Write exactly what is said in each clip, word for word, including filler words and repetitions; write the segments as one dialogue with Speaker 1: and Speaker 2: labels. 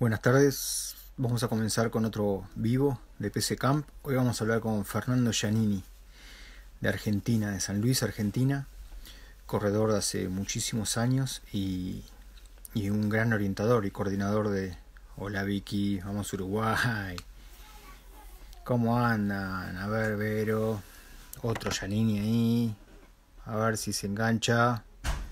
Speaker 1: Buenas tardes, vamos a comenzar con otro vivo de P C Camp. Hoy vamos a hablar con Fernando Giannini, de Argentina, de San Luis, Argentina, corredor de hace muchísimos años y, y un gran orientador y coordinador de Hola Vicky, vamos Uruguay, ¿cómo andan? A ver, Vero, otro Giannini ahí, a ver si se engancha.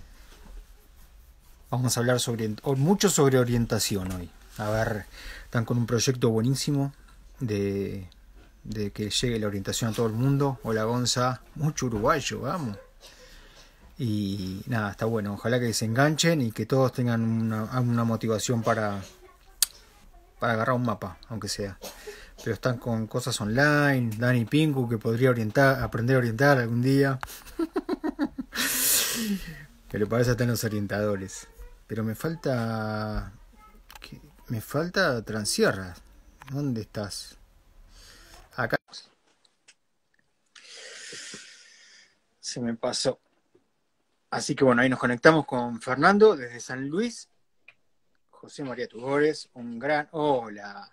Speaker 1: Vamos a hablar sobre mucho sobre orientación hoy. A ver, están con un proyecto buenísimo de, de que llegue la orientación a todo el mundo. Hola Gonza, mucho uruguayo, vamos. Y nada, está bueno. Ojalá que se enganchen y que todos tengan una, una motivación para, para agarrar un mapa, aunque sea. Pero están con cosas online. Dani Pingu, que podría orientar, aprender a orientar algún día. Que le parece hasta en los orientadores. Pero me falta... Me falta Transierra. ¿Dónde estás? Acá. Se me pasó. Así que bueno, ahí nos conectamos con Fernando desde San Luis. José María Tugores, un gran... Hola.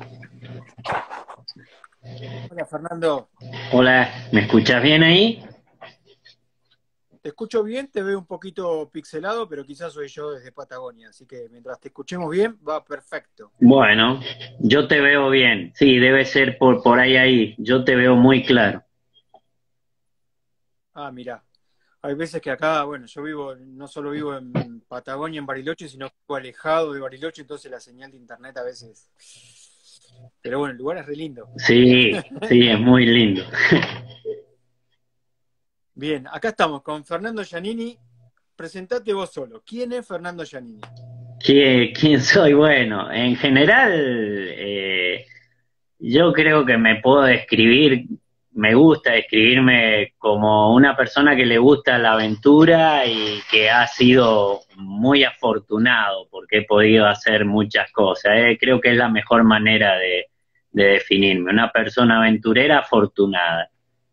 Speaker 1: Hola Fernando.
Speaker 2: Hola, ¿me escuchás bien ahí?
Speaker 1: Te escucho bien, te veo un poquito pixelado, pero quizás soy yo desde Patagonia, así que mientras te escuchemos bien, va perfecto.
Speaker 2: Bueno, yo te veo bien. Sí, debe ser por, por ahí ahí. Yo te veo muy claro.
Speaker 1: Ah, mirá. Hay veces que acá, bueno, yo vivo, no solo vivo en Patagonia, en Bariloche, sino que vivo alejado de Bariloche, entonces la señal de internet a veces... Pero bueno, el lugar es re lindo.
Speaker 2: Sí, sí, es muy lindo.
Speaker 1: Bien, acá estamos con Fernando Giannini. Presentate vos solo. ¿Quién es Fernando Giannini?
Speaker 2: ¿Quién, quién soy? Bueno, en general, eh, yo creo que me puedo describir, me gusta describirme como una persona que le gusta la aventura y que ha sido muy afortunado porque he podido hacer muchas cosas. eh. Creo que es la mejor manera de, de definirme, una persona aventurera afortunada.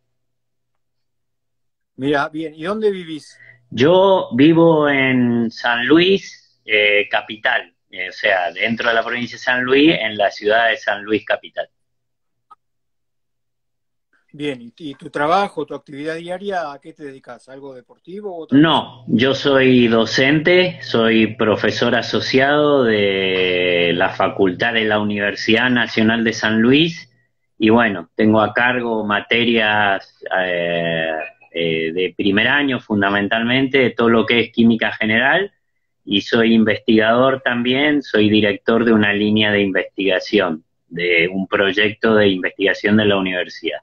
Speaker 1: Mira, bien, ¿y dónde vivís?
Speaker 2: Yo vivo en San Luis, eh, capital, eh, o sea, dentro de la provincia de San Luis, en la ciudad de San Luis, capital.
Speaker 1: Bien, ¿y, y tu trabajo, tu actividad diaria, a qué te dedicas? ¿Algo deportivo u otra cosa?
Speaker 2: No, yo soy docente, soy profesor asociado de la Facultad de la Universidad Nacional de San Luis y bueno, tengo a cargo materias eh, eh, de primer año fundamentalmente, de todo lo que es química general y soy investigador también, soy director de una línea de investigación, de un proyecto de investigación de la universidad.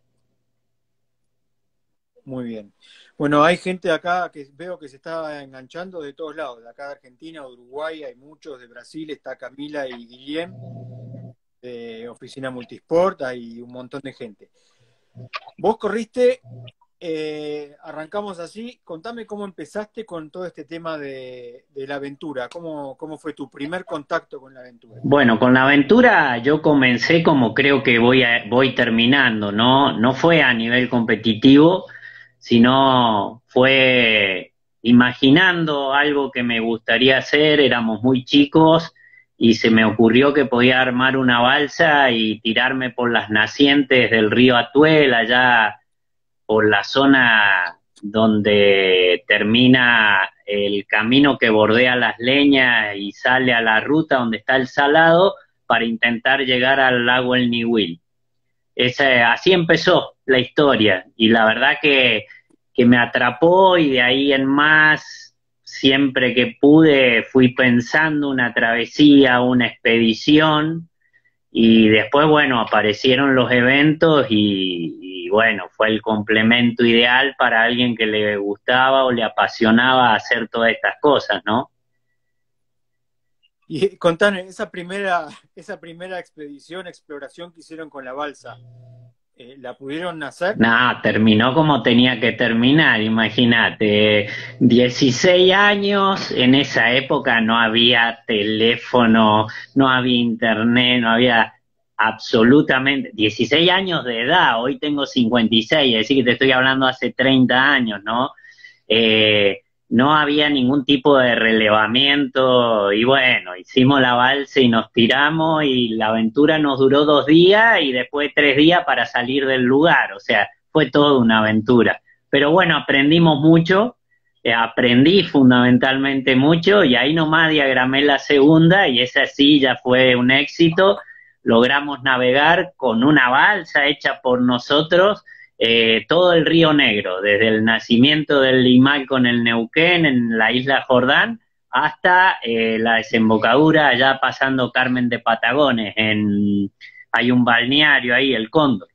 Speaker 1: Muy bien. Bueno, hay gente acá que veo que se está enganchando de todos lados, de acá de Argentina, de Uruguay, hay muchos, de Brasil está Camila y Guillem, de Oficina Multisport, hay un montón de gente. Vos corriste, eh, arrancamos así, contame cómo empezaste con todo este tema de, de la aventura, cómo, cómo fue tu primer contacto con la aventura.
Speaker 2: Bueno, con la aventura yo comencé como creo que voy a- voy terminando, ¿no? No fue a nivel competitivo, sino fue imaginando algo que me gustaría hacer, éramos muy chicos y se me ocurrió que podía armar una balsa y tirarme por las nacientes del río Atuel, allá por la zona donde termina el camino que bordea las leñas y sale a la ruta donde está el salado para intentar llegar al lago El Niwil. Ese, así empezó la historia y la verdad que, que me atrapó y de ahí en más, siempre que pude, fui pensando una travesía, una expedición y después, bueno, aparecieron los eventos y, y, bueno, fue el complemento ideal para alguien que le gustaba o le apasionaba hacer todas estas cosas, ¿no?
Speaker 1: Y contame, esa primera, esa primera expedición, exploración que hicieron con la balsa, eh, ¿la pudieron hacer?
Speaker 2: Nada, terminó como tenía que terminar, imagínate, dieciséis años, en esa época no había teléfono, no había internet, no había absolutamente, dieciséis años de edad, hoy tengo cincuenta y seis, es decir, que te estoy hablando hace treinta años, ¿no? Eh, no había ningún tipo de relevamiento y bueno, hicimos la balsa y nos tiramos y la aventura nos duró dos días y después tres días para salir del lugar, o sea, fue toda una aventura. Pero bueno, aprendimos mucho, eh, aprendí fundamentalmente mucho y ahí nomás diagramé la segunda y esa sí ya fue un éxito. Logramos navegar con una balsa hecha por nosotros eh, todo el Río Negro, desde el nacimiento del Limal con el Neuquén en la isla Jordán hasta eh, la desembocadura allá pasando Carmen de Patagones, en, hay un balneario ahí, el Cóndor.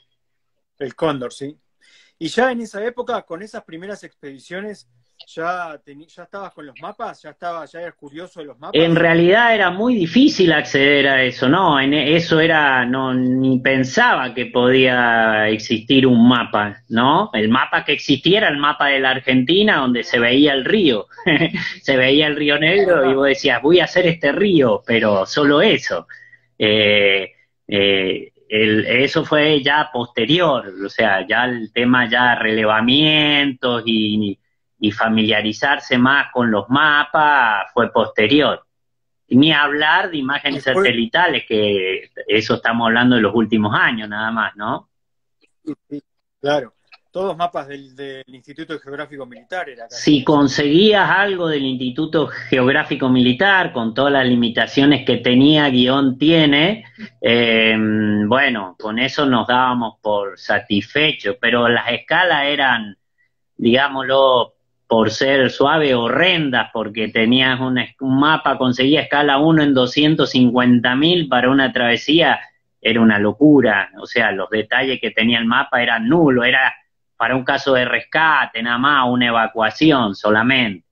Speaker 1: El Cóndor, sí. Y ya en esa época, con esas primeras expediciones, ¿ya, ya estabas con los mapas? ¿Ya estabas, ya eras curioso de los mapas?
Speaker 2: En realidad era muy difícil acceder a eso, ¿no? En eso era, no, ni pensaba que podía existir un mapa, ¿no? El mapa que existiera, el mapa de la Argentina, donde se veía el río, se veía el Río Negro y vos decías, voy a hacer este río, pero solo eso. Eh, eh, el, eso fue ya posterior, o sea, ya el tema ya relevamientos y y familiarizarse más con los mapas fue posterior. Ni hablar de imágenes satelitales, que eso estamos hablando de los últimos años nada más, ¿no?
Speaker 1: Sí, sí, claro. Todos mapas del, del Instituto Geográfico Militar era casi.
Speaker 2: Si conseguías algo del Instituto Geográfico Militar, con todas las limitaciones que tenía, guión tiene, eh, bueno, con eso nos dábamos por satisfechos, pero las escalas eran, digámoslo, por ser suave, horrendas, porque tenías un, un mapa, conseguía escala uno en doscientos cincuenta mil para una travesía, era una locura, o sea, los detalles que tenía el mapa eran nulos, era para un caso de rescate, nada más, una evacuación solamente.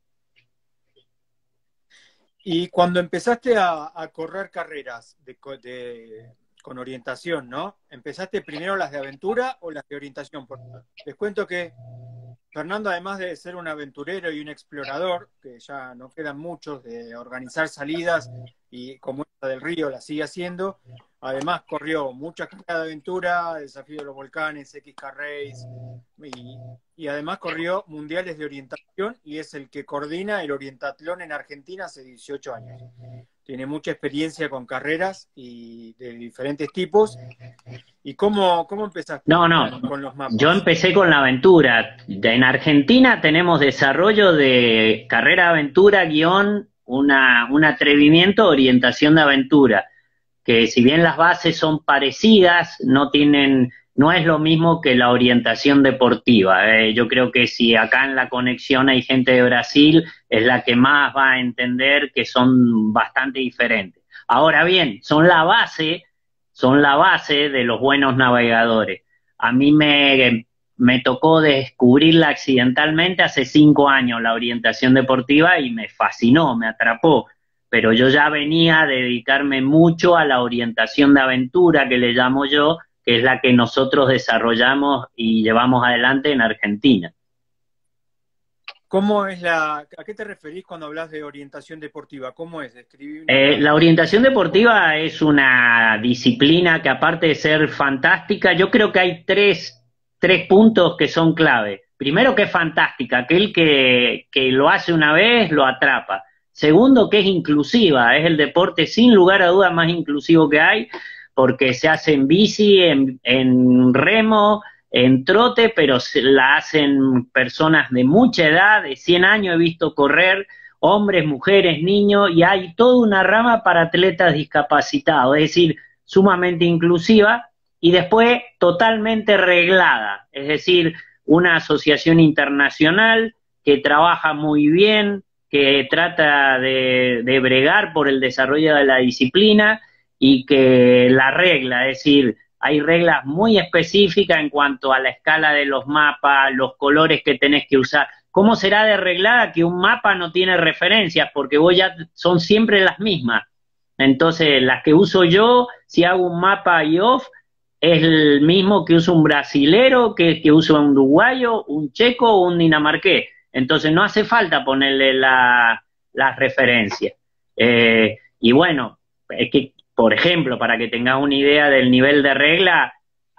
Speaker 1: Y cuando empezaste a, a correr carreras de, de, con orientación, ¿no? ¿Empezaste primero las de aventura o las de orientación? Porque les cuento que Fernando, además de ser un aventurero y un explorador, que ya no quedan muchos de organizar salidas, y como esta del río la sigue haciendo, además corrió muchas carreras de aventura, Desafío de los Volcanes, X K Race, y, y además corrió mundiales de orientación, y es el que coordina el Orientatlón en Argentina hace dieciocho años. Tiene mucha experiencia con carreras y de diferentes tipos. ¿Y cómo, cómo empezaste
Speaker 2: no, no.
Speaker 1: con, con los mapas?
Speaker 2: Yo empecé con la aventura. En Argentina tenemos desarrollo de carrera de aventura, guión, una, un atrevimiento, orientación de aventura, que si bien las bases son parecidas, no tienen, no es lo mismo que la orientación deportiva. Eh, yo creo que si acá en la conexión hay gente de Brasil, es la que más va a entender que son bastante diferentes. Ahora bien, son la base, son la base de los buenos navegadores. A mí me, me tocó descubrirla accidentalmente hace cinco años, la orientación deportiva, y me fascinó, me atrapó. Pero yo ya venía a dedicarme mucho a la orientación de aventura, que le llamo yo, que es la que nosotros desarrollamos y llevamos adelante en Argentina.
Speaker 1: ¿Cómo es la, ¿a qué te referís cuando hablas de orientación deportiva? ¿Cómo es? Describir una...
Speaker 2: eh, la orientación deportiva es una disciplina que, aparte de ser fantástica, yo creo que hay tres, tres puntos que son clave. Primero, que es fantástica, aquel que, que lo hace una vez lo atrapa. Segundo, que es inclusiva, es el deporte sin lugar a dudas más inclusivo que hay, porque se hace en bici, en, en remo, en trote, pero la hacen personas de mucha edad, de cien años he visto correr, hombres, mujeres, niños, y hay toda una rama para atletas discapacitados, es decir, sumamente inclusiva, y después totalmente reglada, es decir, una asociación internacional que trabaja muy bien, que trata de, de bregar por el desarrollo de la disciplina y que la regla, es decir, hay reglas muy específicas en cuanto a la escala de los mapas, los colores que tenés que usar. ¿Cómo será de reglada que un mapa no tiene referencias? Porque vos ya son siempre las mismas. Entonces, las que uso yo, si hago un mapa I O F, es el mismo que usa un brasilero, que, que usa un uruguayo, un checo o un dinamarqués. Entonces no hace falta ponerle la, las referencias. Eh, y bueno, es que, por ejemplo, para que tengas una idea del nivel de regla,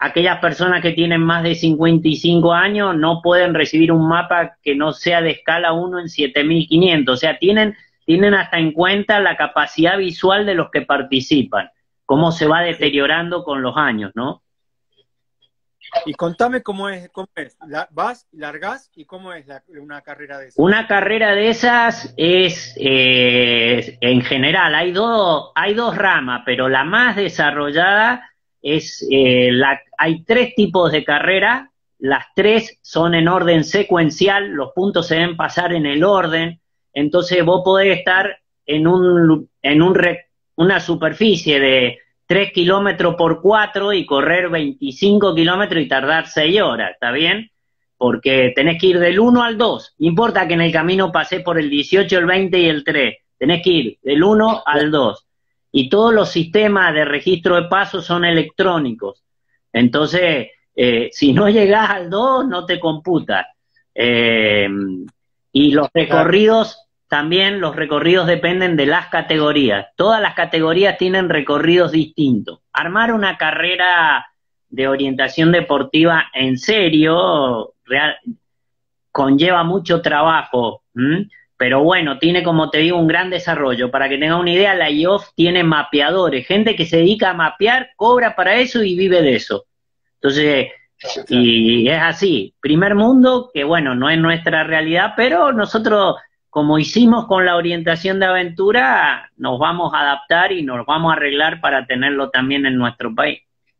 Speaker 2: aquellas personas que tienen más de cincuenta y cinco años no pueden recibir un mapa que no sea de escala uno en siete mil quinientos. O sea, tienen, tienen hasta en cuenta la capacidad visual de los que participan, cómo se va deteriorando con los años, ¿no?
Speaker 1: Y contame cómo es, cómo es. La, vas, largás, y cómo es la, una carrera de esas.
Speaker 2: Una carrera de esas es, eh, en general, hay dos, hay dos ramas, pero la más desarrollada es, eh, la, hay tres tipos de carrera, las tres son en orden secuencial, los puntos se deben pasar en el orden, entonces vos podés estar en un, en un re, una superficie de tres kilómetros por cuatro y correr veinticinco kilómetros y tardar seis horas, ¿está bien? Porque tenés que ir del uno al dos, no importa que en el camino pasé por el dieciocho, el veinte y el tres, tenés que ir del uno al dos. Y todos los sistemas de registro de pasos son electrónicos. Entonces, eh, si no llegás al dos, no te computa. Eh, y los recorridos, también los recorridos dependen de las categorías. Todas las categorías tienen recorridos distintos. Armar una carrera de orientación deportiva en serio real, conlleva mucho trabajo, ¿m? Pero bueno, tiene, como te digo, un gran desarrollo. Para que tengas una idea, la I O F tiene mapeadores, gente que se dedica a mapear, cobra para eso y vive de eso. Entonces, y es así, primer mundo, que bueno, no es nuestra realidad, pero nosotros, como hicimos con la orientación de aventura, nos vamos a adaptar y nos vamos a arreglar para tenerlo también en nuestro país.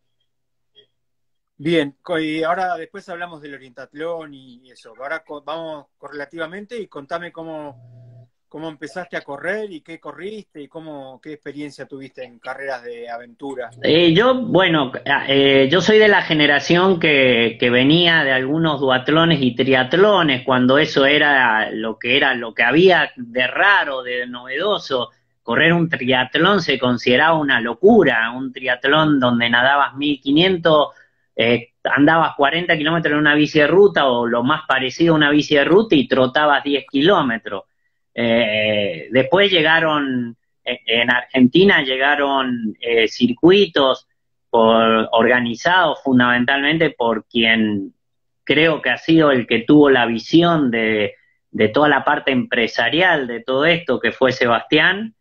Speaker 1: Bien, y ahora después hablamos del orientatlón y eso. Ahora vamos correlativamente y contame cómo, cómo empezaste a correr y qué corriste y cómo, qué experiencia tuviste en carreras de aventura.
Speaker 2: Eh, yo, bueno, eh, yo soy de la generación que, que venía de algunos duatlones y triatlones, cuando eso era lo que era, lo que había de raro, de novedoso. Correr un triatlón se consideraba una locura, un triatlón donde nadabas mil quinientos, eh, andabas cuarenta kilómetros en una bici de ruta o lo más parecido a una bici de ruta y trotabas diez kilómetros. Eh, después llegaron, eh, en Argentina llegaron eh, circuitos por, organizados fundamentalmente por quien creo que ha sido el que tuvo la visión de, de toda la parte empresarial de todo esto, que fue Sebastián,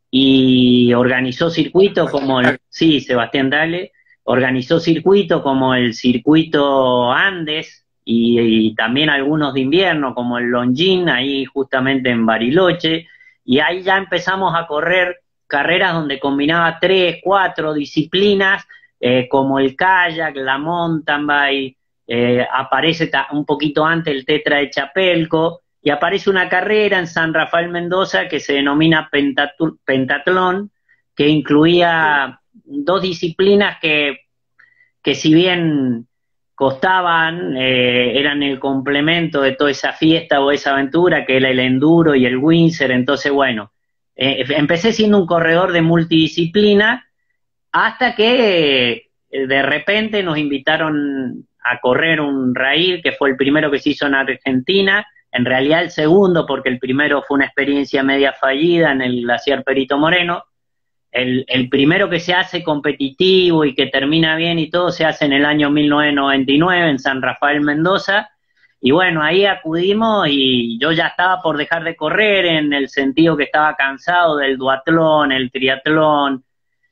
Speaker 2: y organizó circuitos como el, sí, Sebastián Dale, organizó circuitos como el circuito Andes y, y también algunos de invierno como el Longines, ahí justamente en Bariloche, y ahí ya empezamos a correr carreras donde combinaba tres, cuatro disciplinas, eh, como el kayak, la mountain bike, eh, aparece un poquito antes el Tetra de Chapelco, y aparece una carrera en San Rafael Mendoza que se denomina pentatlón, que incluía dos disciplinas que, que si bien costaban, eh, eran el complemento de toda esa fiesta o esa aventura, que era el enduro y el windsurf. Entonces, bueno, eh, empecé siendo un corredor de multidisciplina, hasta que eh, de repente nos invitaron a correr un raíl, que fue el primero que se hizo en Argentina, en realidad el segundo, porque el primero fue una experiencia media fallida en el glaciar Perito Moreno. El, el primero que se hace competitivo y que termina bien y todo se hace en el año mil novecientos noventa y nueve en San Rafael Mendoza, y bueno, ahí acudimos y yo ya estaba por dejar de correr, en el sentido que estaba cansado del duatlón, el triatlón,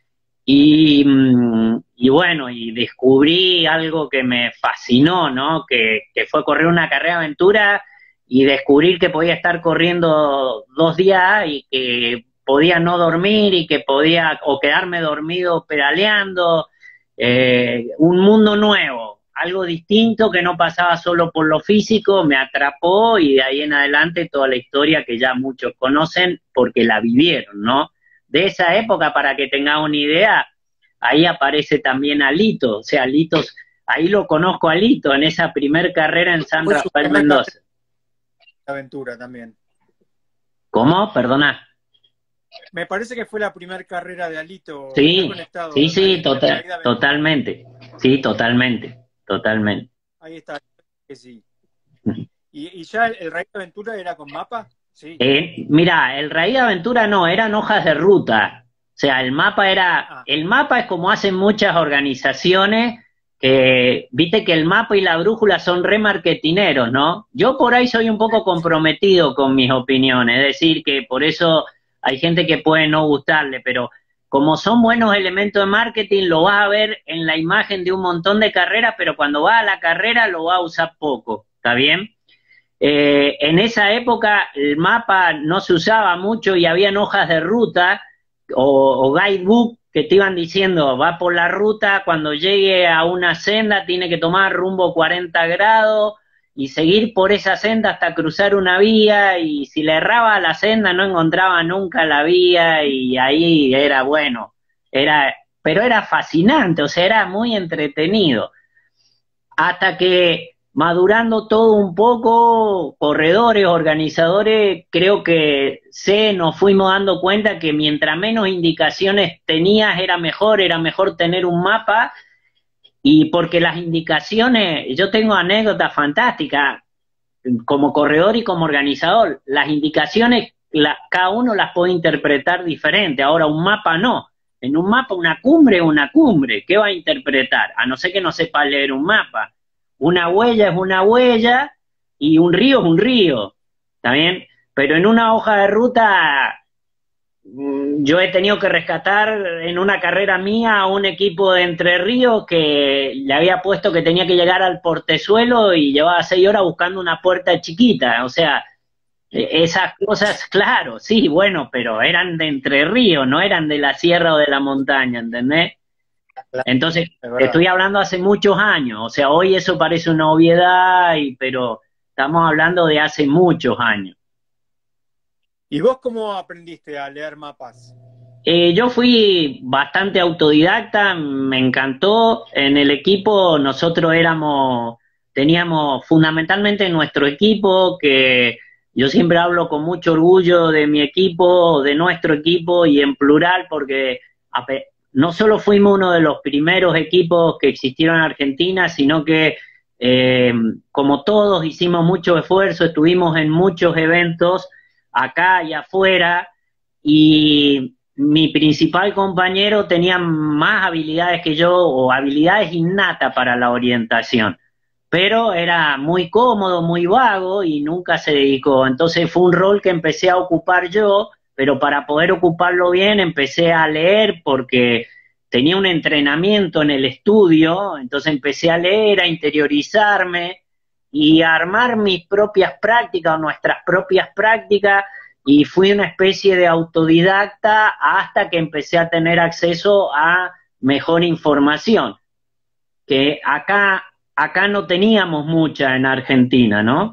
Speaker 2: y, y bueno, y descubrí algo que me fascinó, ¿no? Que, que fue correr una carrera de aventura y descubrir que podía estar corriendo dos días y que podía no dormir y que podía o quedarme dormido pedaleando, eh, un mundo nuevo, algo distinto que no pasaba solo por lo físico, me atrapó, y de ahí en adelante toda la historia que ya muchos conocen porque la vivieron, ¿no? De esa época, para que tengan una idea, ahí aparece también Alito, o sea, Alito, ahí lo conozco a Alito, en esa primer carrera en San Rafael Mendoza.
Speaker 1: Aventura también.
Speaker 2: ¿Cómo? Perdona.
Speaker 1: Me parece que fue la primera carrera de Alito.
Speaker 2: Sí, sí, sí, total, totalmente. Sí, totalmente, totalmente.
Speaker 1: Ahí está, que sí. ¿Y, y ya el, el Raíz de Aventura era con mapa? Sí.
Speaker 2: Eh, mira, el Raíz de Aventura no, eran hojas de ruta. O sea, el mapa era, ah. el mapa es como hacen muchas organizaciones, que viste que el mapa y la brújula son re marketineros, ¿no? Yo por ahí soy un poco comprometido con mis opiniones, es decir, que por eso hay gente que puede no gustarle, pero como son buenos elementos de marketing, lo vas a ver en la imagen de un montón de carreras, pero cuando vas a la carrera lo vas a usar poco, ¿está bien? Eh, en esa época el mapa no se usaba mucho y habían hojas de ruta o, o guidebook que te iban diciendo, va por la ruta, cuando llegue a una senda tiene que tomar rumbo cuarenta grados y seguir por esa senda hasta cruzar una vía, y si le erraba a la senda no encontraba nunca la vía, y ahí era bueno, era, pero era fascinante, o sea, era muy entretenido. Hasta que madurando todo un poco, corredores, organizadores, creo que se nos fuimos dando cuenta que mientras menos indicaciones tenías era mejor, era mejor tener un mapa, y porque las indicaciones, yo tengo anécdotas fantásticas, como corredor y como organizador, las indicaciones, la, cada uno las puede interpretar diferente, ahora un mapa no. En un mapa una cumbre es una cumbre, ¿qué va a interpretar? A no ser que no sepa leer un mapa. Una huella es una huella y un río es un río, ¿está bien? Pero en una hoja de ruta, yo he tenido que rescatar en una carrera mía a un equipo de Entre Ríos que le había puesto que tenía que llegar al portezuelo y llevaba seis horas buscando una puerta chiquita, o sea, esas cosas, claro, sí, bueno, pero eran de Entre Ríos, no eran de la sierra o de la montaña, ¿entendés? Entonces, estoy hablando hace muchos años, o sea, hoy eso parece una obviedad, y, pero estamos hablando de hace muchos años.
Speaker 3: ¿Y vos cómo aprendiste a leer mapas?
Speaker 2: Eh, yo fui bastante autodidacta, me encantó. En el equipo nosotros éramos, teníamos fundamentalmente nuestro equipo, que yo siempre hablo con mucho orgullo de mi equipo, de nuestro equipo, y en plural, porque no solo fuimos uno de los primeros equipos que existieron en Argentina, sino que eh, como todos hicimos mucho esfuerzo, estuvimos en muchos eventos acá y afuera, y mi principal compañero tenía más habilidades que yo, o habilidades innatas para la orientación, pero era muy cómodo, muy vago y nunca se dedicó. Entonces fue un rol que empecé a ocupar yo, pero para poder ocuparlo bien empecé a leer, porque tenía un entrenamiento en el estudio, entonces empecé a leer, a interiorizarme y a armar mis propias prácticas o nuestras propias prácticas, y fui una especie de autodidacta hasta que empecé a tener acceso a mejor información, que acá, acá no teníamos mucha en Argentina, ¿no?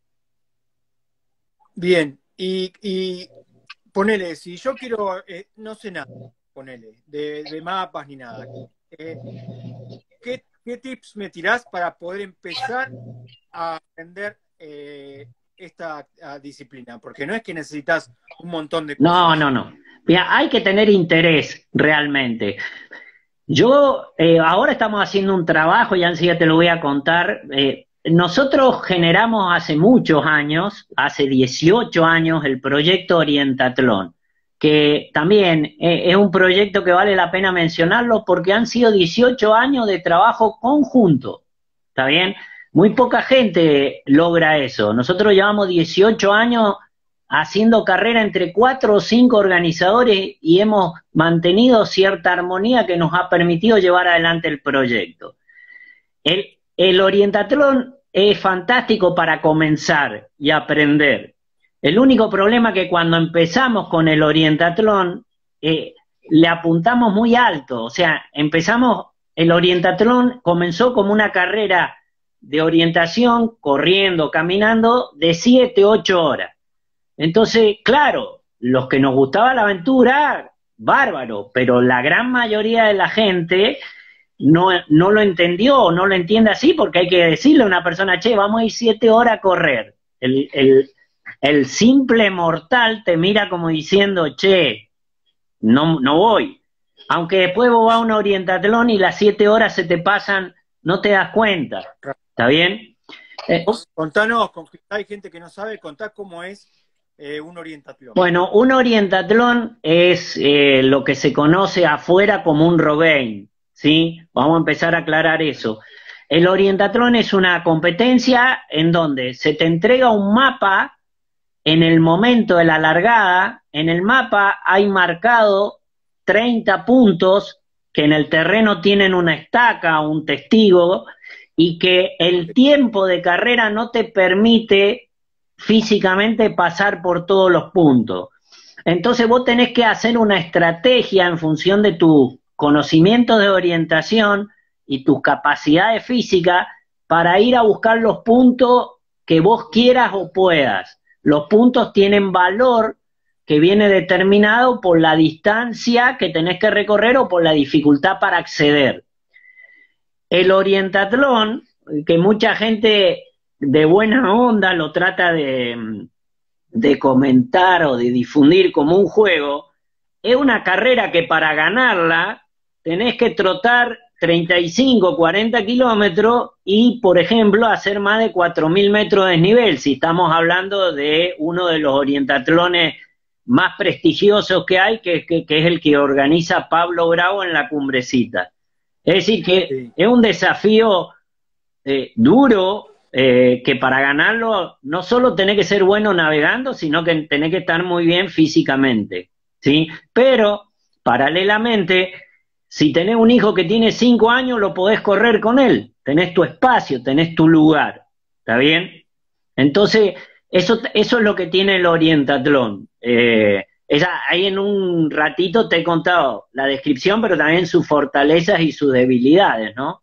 Speaker 3: Bien, y, y ponele, si yo quiero, eh, no sé nada, ponele, de, de mapas ni nada, eh, ¿qué, ¿qué tips me tirás para poder empezar a aprender eh, esta uh, disciplina? Porque no es que necesitas un montón de cosas.
Speaker 2: No, no, no. Mira, hay que tener interés realmente. Yo, eh, ahora estamos haciendo un trabajo, y enseguida te lo voy a contar. Eh, nosotros generamos hace muchos años, hace dieciocho años, el proyecto Orientatlón, que también eh, es un proyecto que vale la pena mencionarlo, porque han sido dieciocho años de trabajo conjunto, ¿está bien? Muy poca gente logra eso. Nosotros llevamos dieciocho años haciendo carrera entre cuatro o cinco organizadores, y hemos mantenido cierta armonía que nos ha permitido llevar adelante el proyecto. El, el Orientatlón es fantástico para comenzar y aprender. El único problema es que cuando empezamos con el Orientatlón, eh, le apuntamos muy alto, o sea, empezamos, el Orientatlón comenzó como una carrera de orientación, corriendo, caminando, de siete, ocho horas. Entonces, claro, los que nos gustaba la aventura, bárbaro, pero la gran mayoría de la gente no, no lo entendió, no lo entiende así, porque hay que decirle a una persona, che, vamos a ir siete horas a correr. El, el, el simple mortal te mira como diciendo, che, no, no voy. Aunque después vos vas a un orientatlón y las siete horas se te pasan, no te das cuenta. ¿Está bien?
Speaker 3: Eh, Contanos, hay gente que no sabe, contá cómo es eh, un orientatlón.
Speaker 2: Bueno, un orientatlón es eh, lo que se conoce afuera como un Rogaine. ¿sí? Vamos a empezar a aclarar eso. El orientatlón es una competencia en donde se te entrega un mapa en el momento de la largada. En el mapa hay marcado treinta puntos que en el terreno tienen una estaca, un testigo, y que el tiempo de carrera no te permite físicamente pasar por todos los puntos. Entonces vos tenés que hacer una estrategia en función de tus conocimientos de orientación y tus capacidades físicas para ir a buscar los puntos que vos quieras o puedas. Los puntos tienen valor que viene determinado por la distancia que tenés que recorrer o por la dificultad para acceder. El orientatlón, que mucha gente de buena onda lo trata de, de comentar o de difundir como un juego, es una carrera que para ganarla tenés que trotar treinta y cinco, cuarenta kilómetros y, por ejemplo, hacer más de cuatro mil metros de desnivel, si estamos hablando de uno de los orientatlones más prestigiosos que hay, que, que, que es el que organiza Pablo Bravo en la Cumbrecita. Es decir, que sí, es un desafío eh, duro, eh, que para ganarlo no solo tenés que ser bueno navegando, sino que tenés que estar muy bien físicamente, ¿sí? Pero, paralelamente, si tenés un hijo que tiene cinco años, lo podés correr con él. Tenés tu espacio, tenés tu lugar. ¿Está bien? Entonces, eso, eso es lo que tiene el orientatlón. Eh, esa, ahí en un ratito te he contado la descripción, pero también sus fortalezas y sus debilidades, ¿no?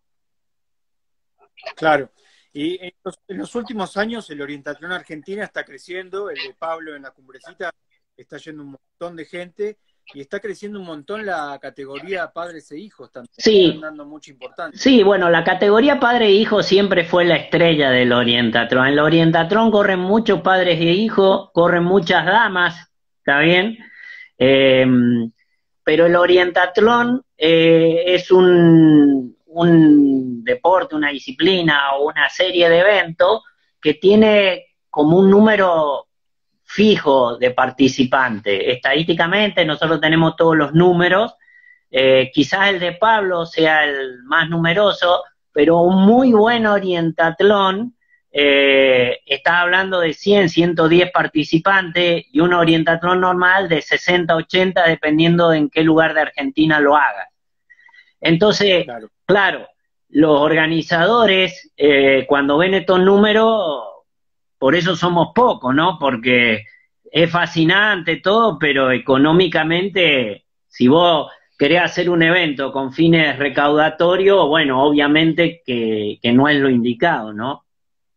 Speaker 3: Claro. Y en los, en los últimos años el orientatlón argentina está creciendo. El de Pablo en la Cumbrecita está yendo un montón de gente. Y está creciendo un montón la categoría padres e hijos también.
Speaker 2: Sí.
Speaker 3: Están dando mucha importancia.
Speaker 2: Sí, bueno, la categoría padre e hijo siempre fue la estrella del orientatlón. En el orientatlón corren muchos padres e hijos, corren muchas damas, ¿está bien? Eh, pero el orientatlón eh, es un, un deporte, una disciplina o una serie de eventos que tiene como un número fijo de participantes. Estadísticamente nosotros tenemos todos los números, eh, quizás el de Pablo sea el más numeroso, pero un muy buen orientatlón, eh, está hablando de cien, ciento diez participantes, y un orientatlón normal de sesenta, ochenta, dependiendo de en qué lugar de Argentina lo hagas. Entonces, claro, claro los organizadores, eh, cuando ven estos números, por eso somos pocos, ¿no? Porque es fascinante todo, pero económicamente, si vos querés hacer un evento con fines recaudatorios, bueno, obviamente que, que no es lo indicado, ¿no?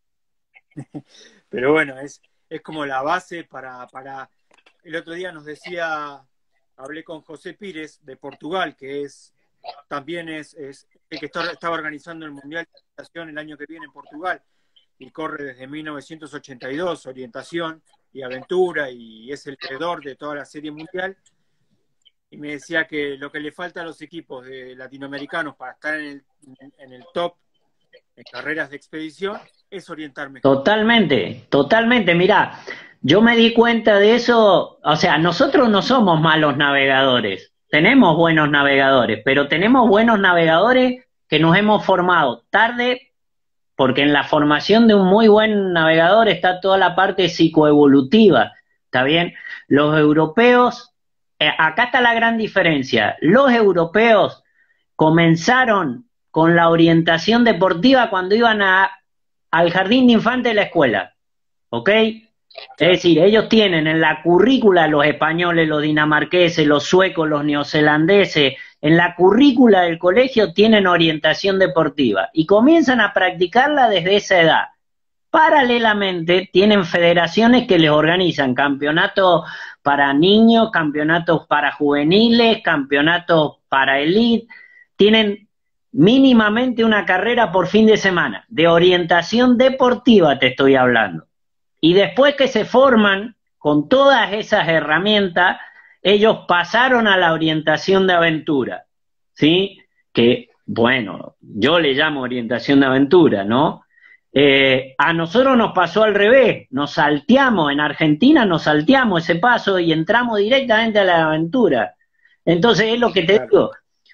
Speaker 3: Pero bueno, es, es como la base para, para... El otro día nos decía, hablé con José Pires de Portugal, que es también es, es el que está, estaba organizando el Mundial de Orientación el año que viene en Portugal, y corre desde mil novecientos ochenta y dos, orientación y aventura, y es el creador de toda la serie mundial. Y me decía que lo que le falta a los equipos de latinoamericanos para estar en el, en el top en carreras de expedición es orientar mejor.
Speaker 2: Totalmente, totalmente. Mirá, yo me di cuenta de eso. O sea, nosotros no somos malos navegadores, tenemos buenos navegadores, pero tenemos buenos navegadores que nos hemos formado tarde, porque en la formación de un muy buen navegador está toda la parte psicoevolutiva, ¿está bien? Los europeos, eh, acá está la gran diferencia, los europeos comenzaron con la orientación deportiva cuando iban a, al jardín de infantes de la escuela, ¿ok? Es decir, ellos tienen en la currícula, los españoles, los dinamarqueses, los suecos, los neozelandeses, en la currícula del colegio tienen orientación deportiva y comienzan a practicarla desde esa edad. Paralelamente tienen federaciones que les organizan campeonatos para niños, campeonatos para juveniles, campeonatos para elite, tienen mínimamente una carrera por fin de semana, de orientación deportiva te estoy hablando. Y después que se forman con todas esas herramientas, ellos pasaron a la orientación de aventura, ¿sí? Que, bueno, yo le llamo orientación de aventura, ¿no? Eh, a nosotros nos pasó al revés, nos salteamos, en Argentina nos salteamos ese paso y entramos directamente a la aventura. Entonces es lo que te digo,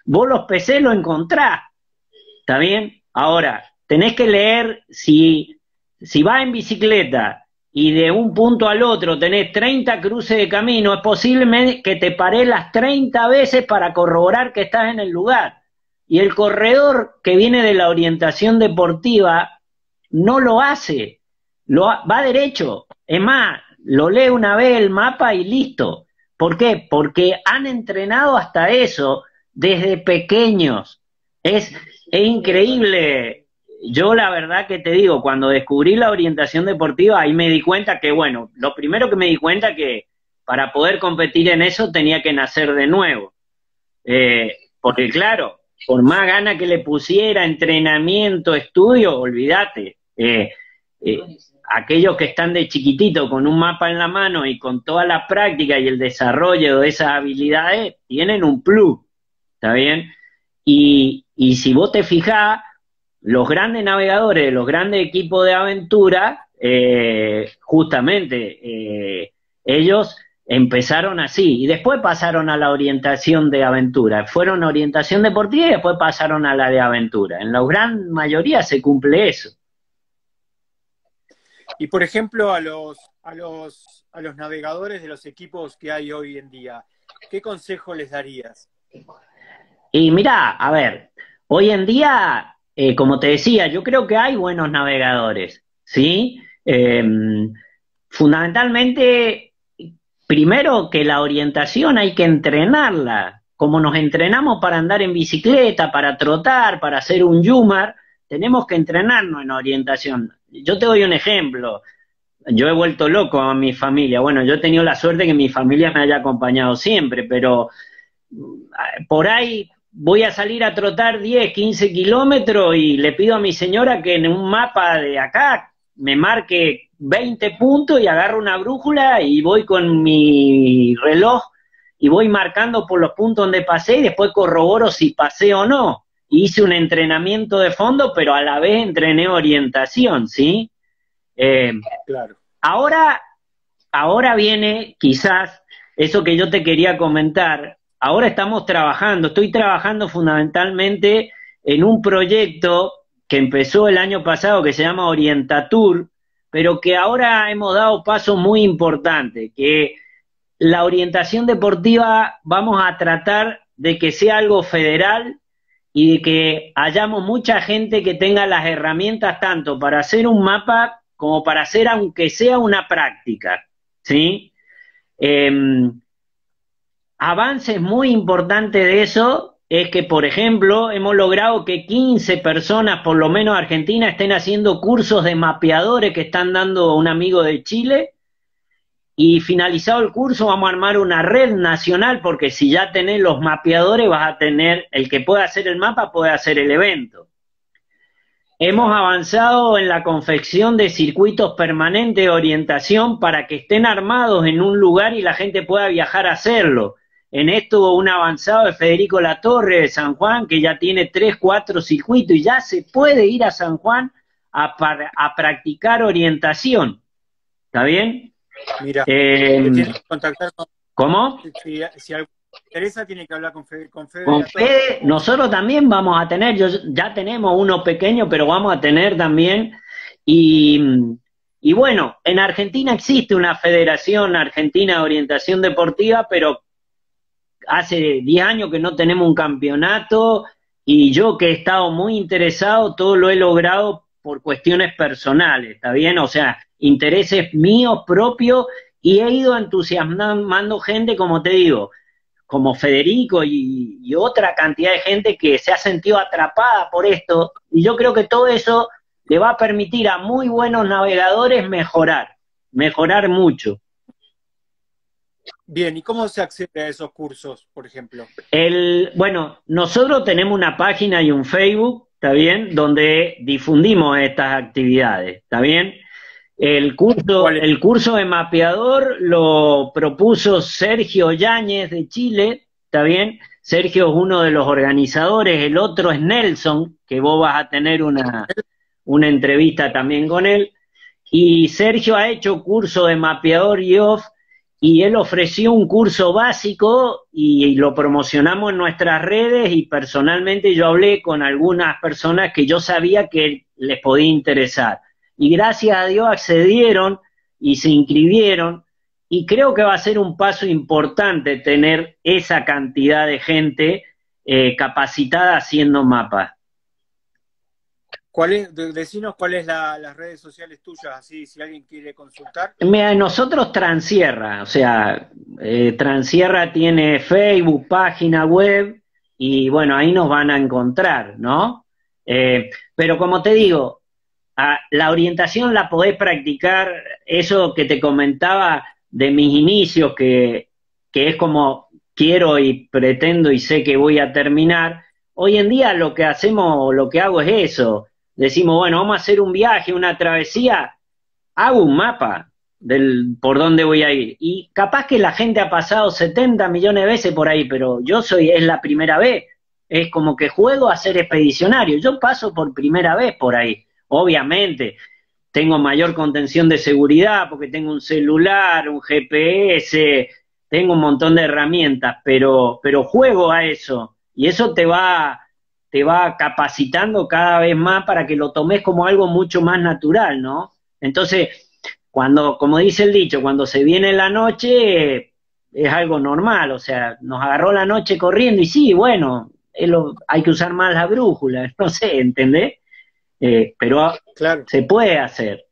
Speaker 2: vos los P C lo encontrás, ¿está bien? Ahora, tenés que leer, si, si vas en bicicleta y de un punto al otro tenés treinta cruces de camino, es posible que te parés las treinta veces para corroborar que estás en el lugar. Y el corredor que viene de la orientación deportiva no lo hace, lo ha, va derecho. Es más, lo lee una vez el mapa y listo. ¿Por qué? Porque han entrenado hasta eso desde pequeños. Es, es increíble. Yo la verdad que te digo, cuando descubrí la orientación deportiva, ahí me di cuenta que, bueno, lo primero que me di cuenta que para poder competir en eso tenía que nacer de nuevo. Eh, porque claro, por más ganas que le pusiera, entrenamiento, estudio, olvídate. Eh, eh, aquellos que están de chiquitito con un mapa en la mano y con toda la práctica y el desarrollo de esas habilidades, tienen un plus, ¿está bien? Y, y si vos te fijás, los grandes navegadores, los grandes equipos de aventura, eh, justamente, eh, ellos empezaron así, y después pasaron a la orientación de aventura. Fueron a orientación deportiva y después pasaron a la de aventura. En la gran mayoría se cumple eso.
Speaker 3: Y por ejemplo, a los, a los, a los navegadores de los equipos que hay hoy en día, ¿qué consejo les darías?
Speaker 2: Y mirá, a ver, hoy en día, eh, como te decía, yo creo que hay buenos navegadores, ¿sí? Eh, fundamentalmente, primero que la orientación hay que entrenarla. Como nos entrenamos para andar en bicicleta, para trotar, para hacer un yumar, tenemos que entrenarnos en orientación. Yo te doy un ejemplo. Yo he vuelto loco a mi familia. Bueno, yo he tenido la suerte que mi familia me haya acompañado siempre, pero por ahí voy a salir a trotar diez, quince kilómetros y le pido a mi señora que en un mapa de acá me marque veinte puntos y agarro una brújula y voy con mi reloj y voy marcando por los puntos donde pasé y después corroboro si pasé o no. Hice un entrenamiento de fondo, pero a la vez entrené orientación, ¿sí? Eh,
Speaker 3: claro.
Speaker 2: Ahora, ahora viene quizás eso que yo te quería comentar. Ahora estamos trabajando, estoy trabajando fundamentalmente en un proyecto que empezó el año pasado que se llama Orientatur, pero que ahora hemos dado pasos muy importantes, que la orientación deportiva vamos a tratar de que sea algo federal y de que hayamos mucha gente que tenga las herramientas tanto para hacer un mapa como para hacer aunque sea una práctica, ¿sí? Eh, avances muy importantes de eso es que, por ejemplo, hemos logrado que quince personas, por lo menos Argentina, estén haciendo cursos de mapeadores que están dando un amigo de Chile, y finalizado el curso vamos a armar una red nacional, porque si ya tenés los mapeadores vas a tener, el que puede hacer el mapa puede hacer el evento. Hemos avanzado en la confección de circuitos permanentes de orientación para que estén armados en un lugar y la gente pueda viajar a hacerlo. En esto hubo un avanzado de Federico Latorre de San Juan, que ya tiene tres, cuatro circuitos y ya se puede ir a San Juan a, para, a practicar orientación. ¿Está bien?
Speaker 3: Mira,
Speaker 2: eh,
Speaker 3: tienes que contactar con...
Speaker 2: ¿Cómo?
Speaker 3: Si, si algo te interesa, tiene que hablar con Fede. Con Fede,
Speaker 2: Con Fede, nosotros también vamos a tener, yo, ya tenemos uno pequeño, pero vamos a tener también, y, y bueno, en Argentina existe una Federación Argentina de Orientación Deportiva, pero hace diez años que no tenemos un campeonato, y yo que he estado muy interesado, todo lo he logrado por cuestiones personales, ¿está bien? O sea, intereses míos propios, y he ido entusiasmando gente, como te digo, como Federico y, y otra cantidad de gente que se ha sentido atrapada por esto, y yo creo que todo eso le va a permitir a muy buenos navegadores mejorar, mejorar mucho.
Speaker 3: Bien, ¿y cómo se accede a esos cursos, por ejemplo?
Speaker 2: El, bueno, nosotros tenemos una página y un Facebook, ¿está bien?, donde difundimos estas actividades, ¿está bien? El curso, el curso de mapeador lo propuso Sergio Yáñez de Chile, ¿está bien? Sergio es uno de los organizadores, el otro es Nelson, que vos vas a tener una, una entrevista también con él, y Sergio ha hecho curso de mapeador y off, y él ofreció un curso básico y, y lo promocionamos en nuestras redes y personalmente yo hablé con algunas personas que yo sabía que les podía interesar. Y gracias a Dios accedieron y se inscribieron y creo que va a ser un paso importante tener esa cantidad de gente eh, capacitada haciendo mapas.
Speaker 3: ¿Cuál es, de- decinos cuáles es la- las redes sociales tuyas, así si alguien quiere consultar?
Speaker 2: Mira, nosotros Transierra, o sea, eh, Transierra tiene Facebook, página web, y bueno, ahí nos van a encontrar, ¿no? Eh, pero como te digo, a, la orientación la podés practicar, eso que te comentaba de mis inicios, que, que es como quiero y pretendo y sé que voy a terminar. Hoy en día lo que hacemos, lo que hago es eso. Decimos, bueno, vamos a hacer un viaje, una travesía, hago un mapa del por dónde voy a ir. Y capaz que la gente ha pasado setenta millones de veces por ahí, pero yo soy, es la primera vez. Es como que juego a ser expedicionario. Yo paso por primera vez por ahí. Obviamente, tengo mayor contención de seguridad porque tengo un celular, un G P S, tengo un montón de herramientas, pero, pero juego a eso. Y eso te va, te va capacitando cada vez más para que lo tomes como algo mucho más natural, ¿no? Entonces, cuando, como dice el dicho, cuando se viene la noche, es algo normal, o sea, nos agarró la noche corriendo y sí, bueno, es lo, hay que usar más la brújula, no sé, ¿entendés? Eh, pero
Speaker 3: Claro,
Speaker 2: se puede hacer,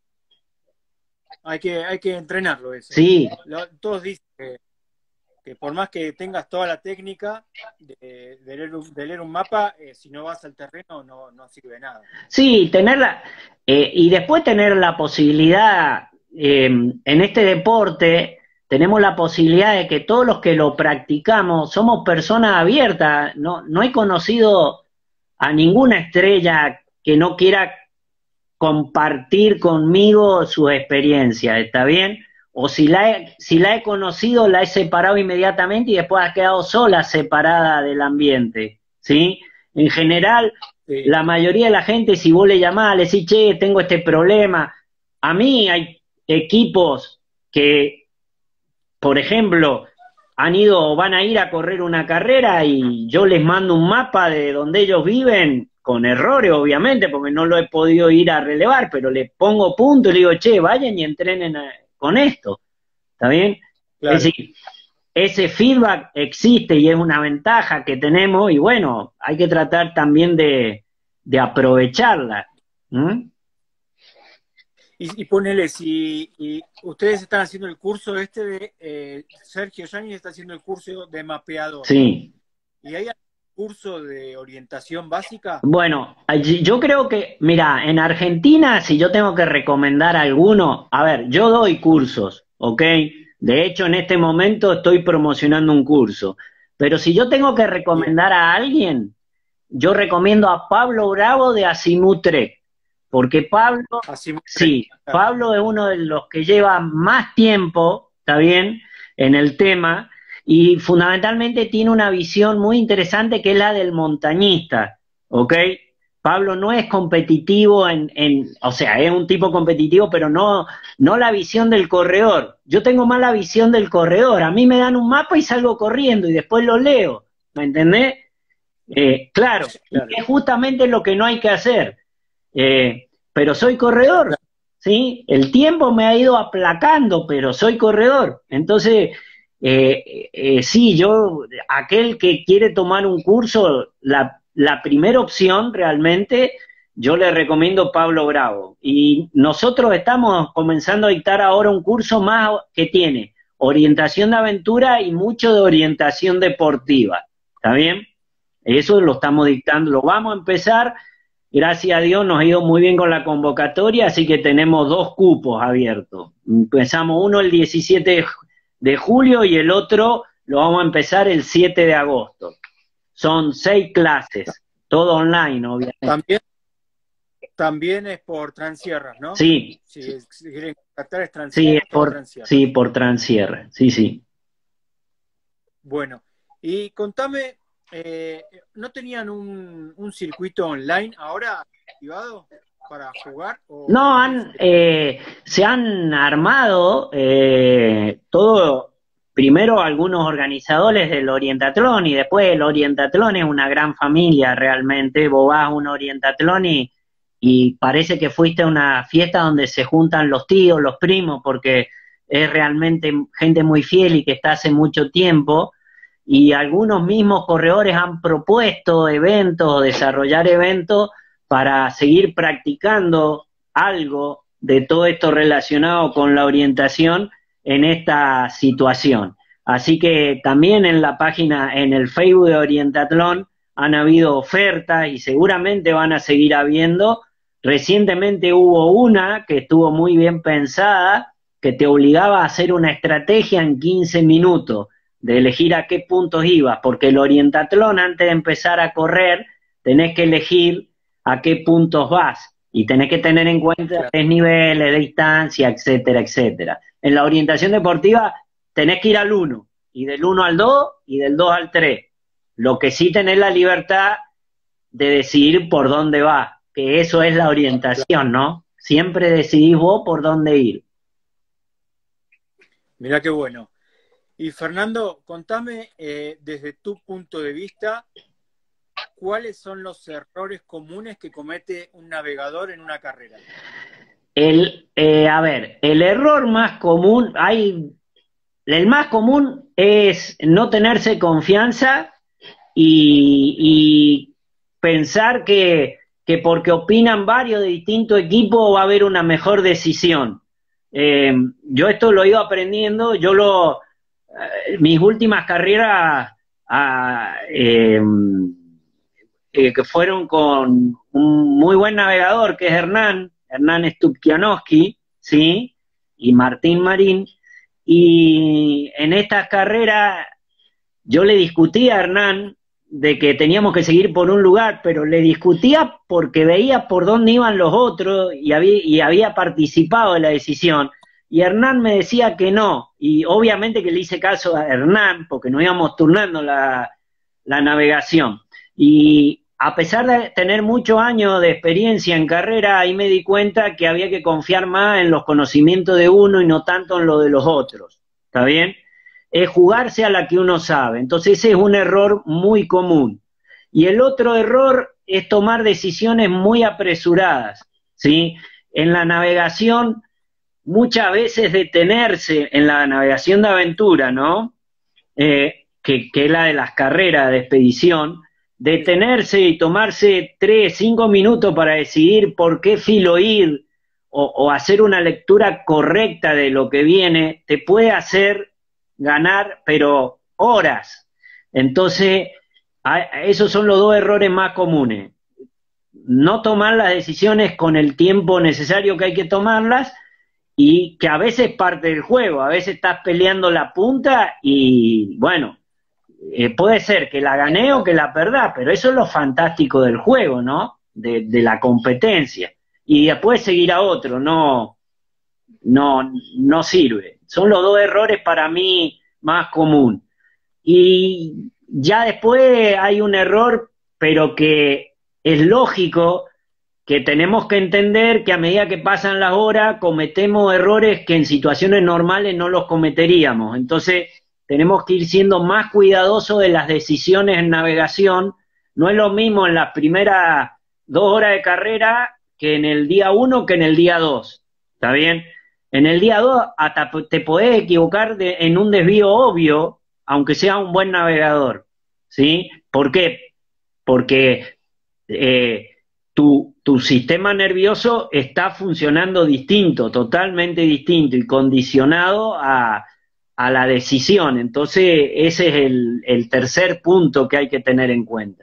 Speaker 3: hay que, hay que entrenarlo eso.
Speaker 2: sí,
Speaker 3: Lo- todos dicen que, que por más que tengas toda la técnica de, de leer, un, de leer un mapa, eh, si no vas al terreno no, no sirve de nada.
Speaker 2: sí, tenerla, eh, y después tener la posibilidad, eh, en este deporte, tenemos la posibilidad de que todos los que lo practicamos somos personas abiertas, no, no he conocido a ninguna estrella que no quiera compartir conmigo su experiencia, ¿está bien? O si la, he, si la he conocido, la he separado inmediatamente y después ha quedado sola, separada del ambiente, ¿sí? En general,
Speaker 3: Sí.
Speaker 2: la mayoría de la gente, si vos le llamás, le decís, che, tengo este problema. A mí hay equipos que, por ejemplo, han ido o van a ir a correr una carrera y yo les mando un mapa de donde ellos viven, con errores obviamente, porque no lo he podido ir a relevar, pero les pongo punto y le digo, che, vayan y entrenen a, con esto, ¿está bien?
Speaker 3: Claro.
Speaker 2: Es decir, ese feedback existe y es una ventaja que tenemos y bueno, hay que tratar también de, de aprovecharla. ¿Mm?
Speaker 3: Y, y ponele, si y ustedes están haciendo el curso este de eh, Sergio Yáñez está haciendo el curso de mapeador.
Speaker 2: Sí.
Speaker 3: ¿Y hay algún curso de orientación básica?
Speaker 2: Bueno, allí- yo creo que, mira, en Argentina, si yo tengo que recomendar alguno, a ver, yo doy cursos, ¿ok? De hecho, en este momento estoy promocionando un curso, pero si yo tengo que
Speaker 3: Bien.
Speaker 2: recomendar a alguien, yo recomiendo a Pablo Bravo de Azimut Trek, porque Pablo,
Speaker 3: Así me-
Speaker 2: sí, Pablo es uno de los que lleva más tiempo, ¿está bien?, en el tema, y fundamentalmente tiene una visión muy interesante que es la del montañista, ¿ok? Pablo no es competitivo en, en, o sea, es un tipo competitivo, pero no, no la visión del corredor. Yo tengo más la visión del corredor. A mí me dan un mapa y salgo corriendo y después lo leo, ¿me entendés? Eh, claro,
Speaker 3: Claro.
Speaker 2: y es justamente lo que no hay que hacer. Eh, pero soy corredor, ¿sí? El tiempo me ha ido aplacando, pero soy corredor. Entonces, eh, eh, sí, yo, aquel que quiere tomar un curso, la, la primera opción realmente, yo le recomiendo Pablo Bravo. Y nosotros estamos comenzando a dictar ahora un curso más que tiene orientación de aventura y mucho de orientación deportiva. ¿Está bien? Eso lo estamos dictando, lo vamos a empezar. Gracias a Dios nos ha ido muy bien con la convocatoria, así que tenemos dos cupos abiertos. Empezamos uno el diecisiete de julio y el otro lo vamos a empezar el siete de agosto. Son seis clases, todo online, obviamente.
Speaker 3: También, también es por Transierras, ¿no?
Speaker 2: Sí,
Speaker 3: Si, si quieren contactar es
Speaker 2: sí,
Speaker 3: Transierras.
Speaker 2: es por,
Speaker 3: Transierras.
Speaker 2: sí, por Transierra, sí, sí.
Speaker 3: Bueno, y contame, eh, ¿no tenían un, un circuito online ahora activado? para jugar? O...
Speaker 2: No, han, eh, se han armado eh, todo, primero algunos organizadores del Orientatlón y después el Orientatlón es una gran familia realmente. Vos vas a un Orientatlón y, y parece que fuiste a una fiesta donde se juntan los tíos, los primos, porque es realmente gente muy fiel y que está hace mucho tiempo. Y algunos mismos corredores han propuesto eventos, desarrollar eventos para seguir practicando algo de todo esto relacionado con la orientación en esta situación. Así que también en la página, en el Facebook de Orientatlón, han habido ofertas y seguramente van a seguir habiendo. Recientemente hubo una que estuvo muy bien pensada, que te obligaba a hacer una estrategia en quince minutos, de elegir a qué puntos ibas, porque el Orientatlón, antes de empezar a correr, tenés que elegir a qué puntos vas, y tenés que tener en cuenta
Speaker 3: Claro.
Speaker 2: tres niveles de distancia, etcétera, etcétera. En la orientación deportiva tenés que ir al uno, y del uno al dos, y del dos al tres. Lo que sí tenés la libertad de decidir por dónde vas, que eso es la orientación, ¿no? Siempre decidís vos por dónde ir.
Speaker 3: Mirá qué bueno. Y Fernando, contame eh, desde tu punto de vista, ¿cuáles son los errores comunes que comete un navegador en una carrera?
Speaker 2: El, eh, a ver, el error más común, hay, el más común es no tenerse confianza y, y pensar que, que porque opinan varios de distintos equipos va a haber una mejor decisión. Eh, yo esto lo he ido aprendiendo, yo lo, eh, mis últimas carreras ah, eh, eh, que fueron con un muy buen navegador que es Hernán, Hernán Stupkianowski, ¿sí? Y Martín Marín, y en estas carreras yo le discutía a Hernán de que teníamos que seguir por un lugar, pero le discutía porque veía por dónde iban los otros y había, y había participado en la decisión. Y Hernán me decía que no, y obviamente que le hice caso a Hernán, porque nos íbamos turnando la, la navegación. Y a pesar de tener muchos años de experiencia en carrera, ahí me di cuenta que había que confiar más en los conocimientos de uno y no tanto en lo de los otros. ¿Está bien? Es jugarse a la que uno sabe. Entonces ese es un error muy común. Y el otro error es tomar decisiones muy apresuradas, ¿sí? En la navegación, muchas veces detenerse en la navegación de aventura, ¿no? Eh, que, que es la de las carreras de expedición, detenerse y tomarse tres, cinco minutos para decidir por qué filo ir o, o hacer una lectura correcta de lo que viene, te puede hacer ganar, pero horas. Entonces, a, a esos son los dos errores más comunes. No tomar las decisiones con el tiempo necesario que hay que tomarlas, y que a veces es parte del juego, a veces estás peleando la punta y, bueno, eh, puede ser que la gané o que la perdás, pero eso es lo fantástico del juego, ¿no? De, de la competencia. Y después seguir a otro, no, no, no sirve. Son los dos errores para mí más común. Y ya después hay un error, pero que es lógico, que tenemos que entender que a medida que pasan las horas cometemos errores que en situaciones normales no los cometeríamos. Entonces tenemos que ir siendo más cuidadosos de las decisiones en navegación. No es lo mismo en las primeras dos horas de carrera que en el día uno que en el día dos. ¿Está bien? En el día dos hasta te podés equivocar de, en un desvío obvio, aunque sea un buen navegador, ¿sí? ¿Por qué? Porque eh, tu, tu sistema nervioso está funcionando distinto, totalmente distinto y condicionado a, a la decisión. Entonces ese es el, el tercer punto que hay que tener en cuenta.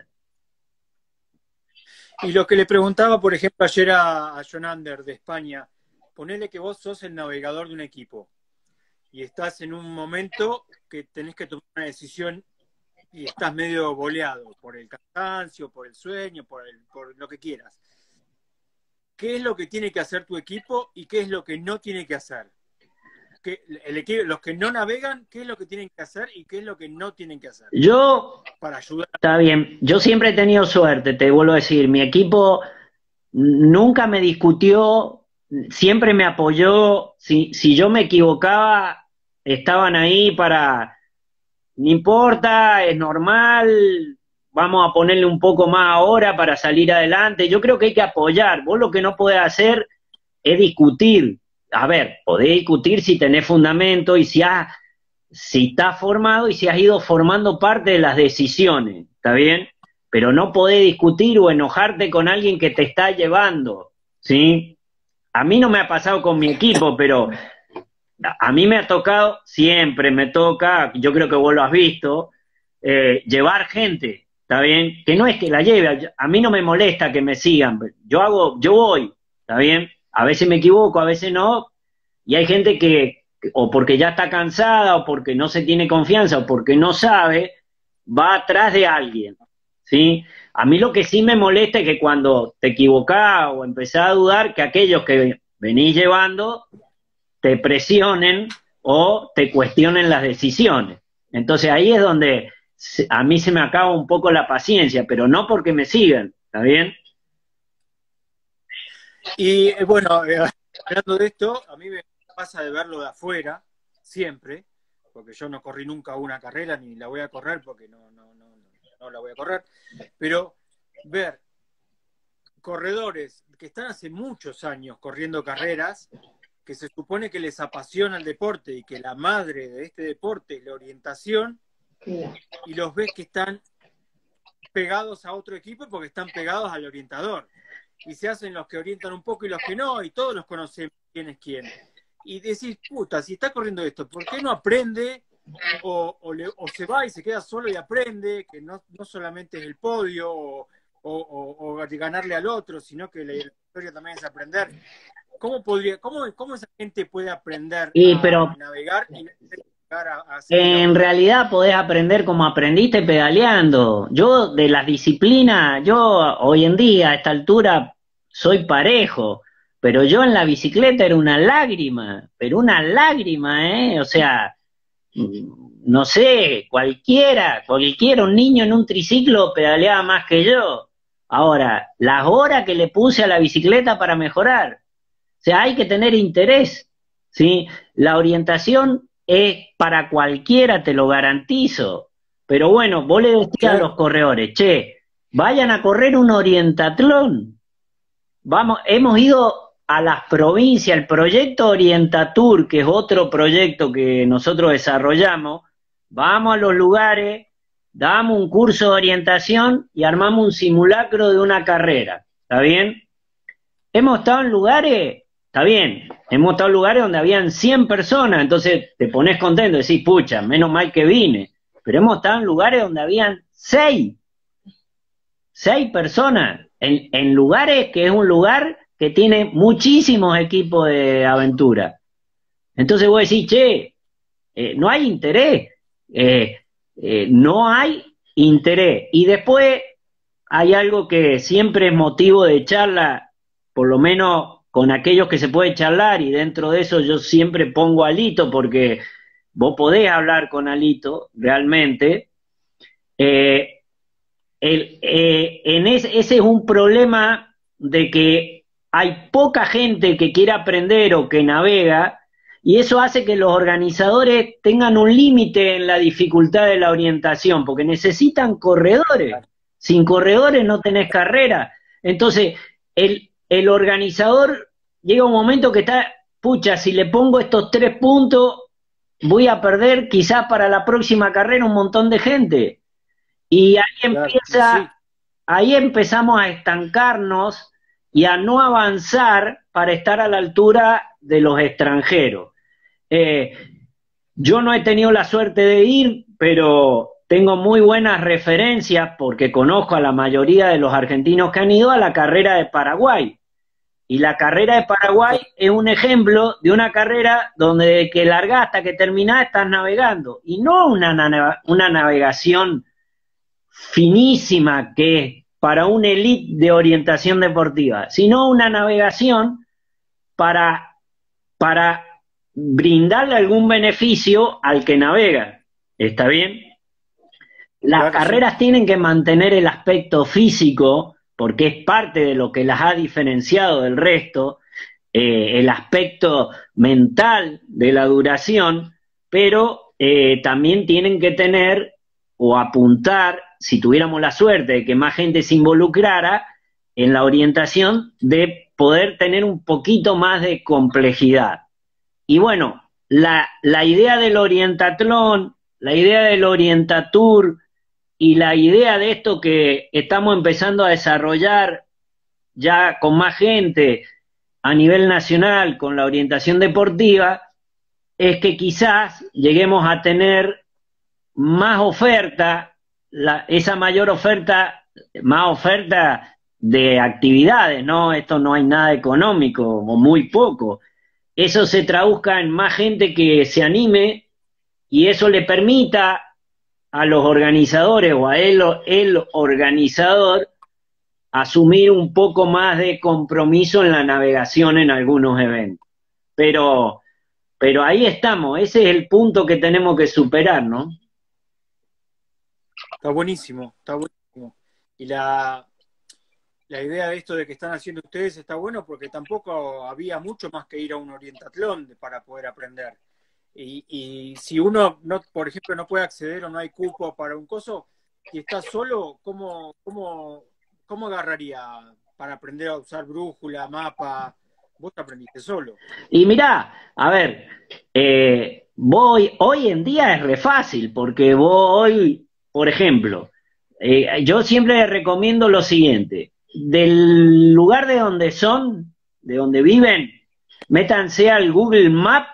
Speaker 3: Y lo que le preguntaba, por ejemplo, ayer a, a John Ander de España, ponele que vos sos el navegador de un equipo y estás en un momento que tenés que tomar una decisión y estás medio boleado por el cansancio, por el sueño, por, el, por lo que quieras. ¿Qué es lo que tiene que hacer tu equipo y qué es lo que no tiene que hacer? ¿Qué, el equipo, los que no navegan, qué es lo que tienen que hacer y qué es lo que no tienen que hacer?
Speaker 2: Yo,
Speaker 3: para ayudar.
Speaker 2: Está bien, yo siempre he tenido suerte, te vuelvo a decir, mi equipo nunca me discutió, siempre me apoyó, si, si yo me equivocaba, estaban ahí para, no importa, es normal, vamos a ponerle un poco más ahora para salir adelante. Yo creo que hay que apoyar. Vos lo que no podés hacer es discutir. A ver, podés discutir si tenés fundamento y si has, si estás formado y si has ido formando parte de las decisiones, ¿está bien? Pero no podés discutir o enojarte con alguien que te está llevando, ¿sí? A mí no me ha pasado con mi equipo, pero a mí me ha tocado, siempre me toca, yo creo que vos lo has visto, eh, llevar gente, ¿está bien? Que no es que la lleve, a mí no me molesta que me sigan, yo hago, yo voy, ¿está bien? A veces me equivoco, a veces no, y hay gente que, o porque ya está cansada, o porque no se tiene confianza, o porque no sabe, va atrás de alguien, ¿sí? A mí lo que sí me molesta es que cuando te equivocás o empezás a dudar, que aquellos que venís llevando te presionen o te cuestionen las decisiones. Entonces ahí es donde a mí se me acaba un poco la paciencia, pero no porque me sigan, ¿está bien?
Speaker 3: Y eh, bueno, eh, hablando de esto, a mí me pasa de verlo de afuera, siempre, porque yo no corrí nunca una carrera, ni la voy a correr, porque no, no, no, no la voy a correr, pero ver corredores que están hace muchos años corriendo carreras, que se supone que les apasiona el deporte y que la madre de este deporte es la orientación, y los ves que están pegados a otro equipo porque están pegados al orientador. Y se hacen los que orientan un poco y los que no, y todos los conocemos quién es quién. Y decís, puta, si está corriendo esto, ¿por qué no aprende o, o, le, o se va y se queda solo y aprende, que no, no solamente es el podio o, o, o, o ganarle al otro, sino que la historia también es aprender? ¿Cómo podría, cómo, cómo esa gente puede aprender
Speaker 2: y,
Speaker 3: a,
Speaker 2: pero,
Speaker 3: a navegar y navegar a, a
Speaker 2: en
Speaker 3: la...
Speaker 2: realidad podés aprender como aprendiste pedaleando. Yo de las disciplinas, yo hoy en día a esta altura soy parejo, pero yo en la bicicleta era una lágrima, pero una lágrima, ¿eh? O sea, no sé, cualquiera, cualquiera, un niño en un triciclo pedaleaba más que yo. Ahora, las horas que le puse a la bicicleta para mejorar. O sea, hay que tener interés, ¿sí? La orientación es para cualquiera, te lo garantizo. Pero bueno, vos le decís a los corredores, che, vayan a correr un orientatlón. Vamos, hemos ido a las provincias, el proyecto Orientatour, que es otro proyecto que nosotros desarrollamos, vamos a los lugares, damos un curso de orientación y armamos un simulacro de una carrera, ¿está bien? Hemos estado en lugares, está bien, hemos estado en lugares donde habían cien personas, entonces te pones contento, decís, pucha, menos mal que vine, pero hemos estado en lugares donde habían seis, seis personas, en, en lugares que es un lugar que tiene muchísimos equipos de aventura. Entonces vos decís, che, eh, no hay interés, eh, eh, no hay interés. Y después hay algo que siempre es motivo de charla, por lo menos con aquellos que se puede charlar, y dentro de eso yo siempre pongo a Lito, porque vos podés hablar con Alito, realmente. Eh, el, eh, en ese, ese es un problema de que hay poca gente que quiere aprender o que navega, y eso hace que los organizadores tengan un límite en la dificultad de la orientación, porque necesitan corredores. Sin corredores no tenés carrera. Entonces, el, el organizador llega un momento que está, pucha, si le pongo estos tres puntos, voy a perder quizás para la próxima carrera un montón de gente. Y ahí empieza, sí. ahí empezamos a estancarnos y a no avanzar para estar a la altura de los extranjeros. Eh, yo no he tenido la suerte de ir, pero tengo muy buenas referencias porque conozco a la mayoría de los argentinos que han ido a la carrera de Paraguay. Y la carrera de Paraguay es un ejemplo de una carrera donde de que largás hasta que terminás estás navegando. Y no una, una navegación finísima que es para una elite de orientación deportiva, sino una navegación para, para brindarle algún beneficio al que navega. ¿Está bien? Las claro, carreras sí. tienen que mantener el aspecto físico porque es parte de lo que las ha diferenciado del resto, eh, el aspecto mental de la duración, pero eh, también tienen que tener o apuntar, si tuviéramos la suerte de que más gente se involucrara en la orientación, de poder tener un poquito más de complejidad. Y bueno, la, la idea del orientatlón, la idea del orientatour y la idea de esto que estamos empezando a desarrollar ya con más gente a nivel nacional con la orientación deportiva, es que quizás lleguemos a tener más oferta, la, esa mayor oferta, más oferta de actividades, ¿no? Esto no hay nada económico, o muy poco. Eso se traduzca en más gente que se anime y eso le permita a los organizadores o a él, el organizador asumir un poco más de compromiso en la navegación en algunos eventos. Pero, pero ahí estamos, ese es el punto que tenemos que superar, ¿no?
Speaker 3: Está buenísimo, está buenísimo. Y la, la idea de esto de que están haciendo ustedes está bueno porque tampoco había mucho más que ir a un orientatlón para poder aprender. Y, y si uno, no, por ejemplo, no puede acceder o no hay cupo para un coso, y está solo, ¿cómo, cómo, cómo agarraría para aprender a usar brújula, mapa? Vos aprendiste solo.
Speaker 2: Y mirá, a ver, eh, voy, hoy en día es re fácil, porque vos hoy, por ejemplo, eh, yo siempre recomiendo lo siguiente: del lugar de donde son, de donde viven, métanse al Google Maps,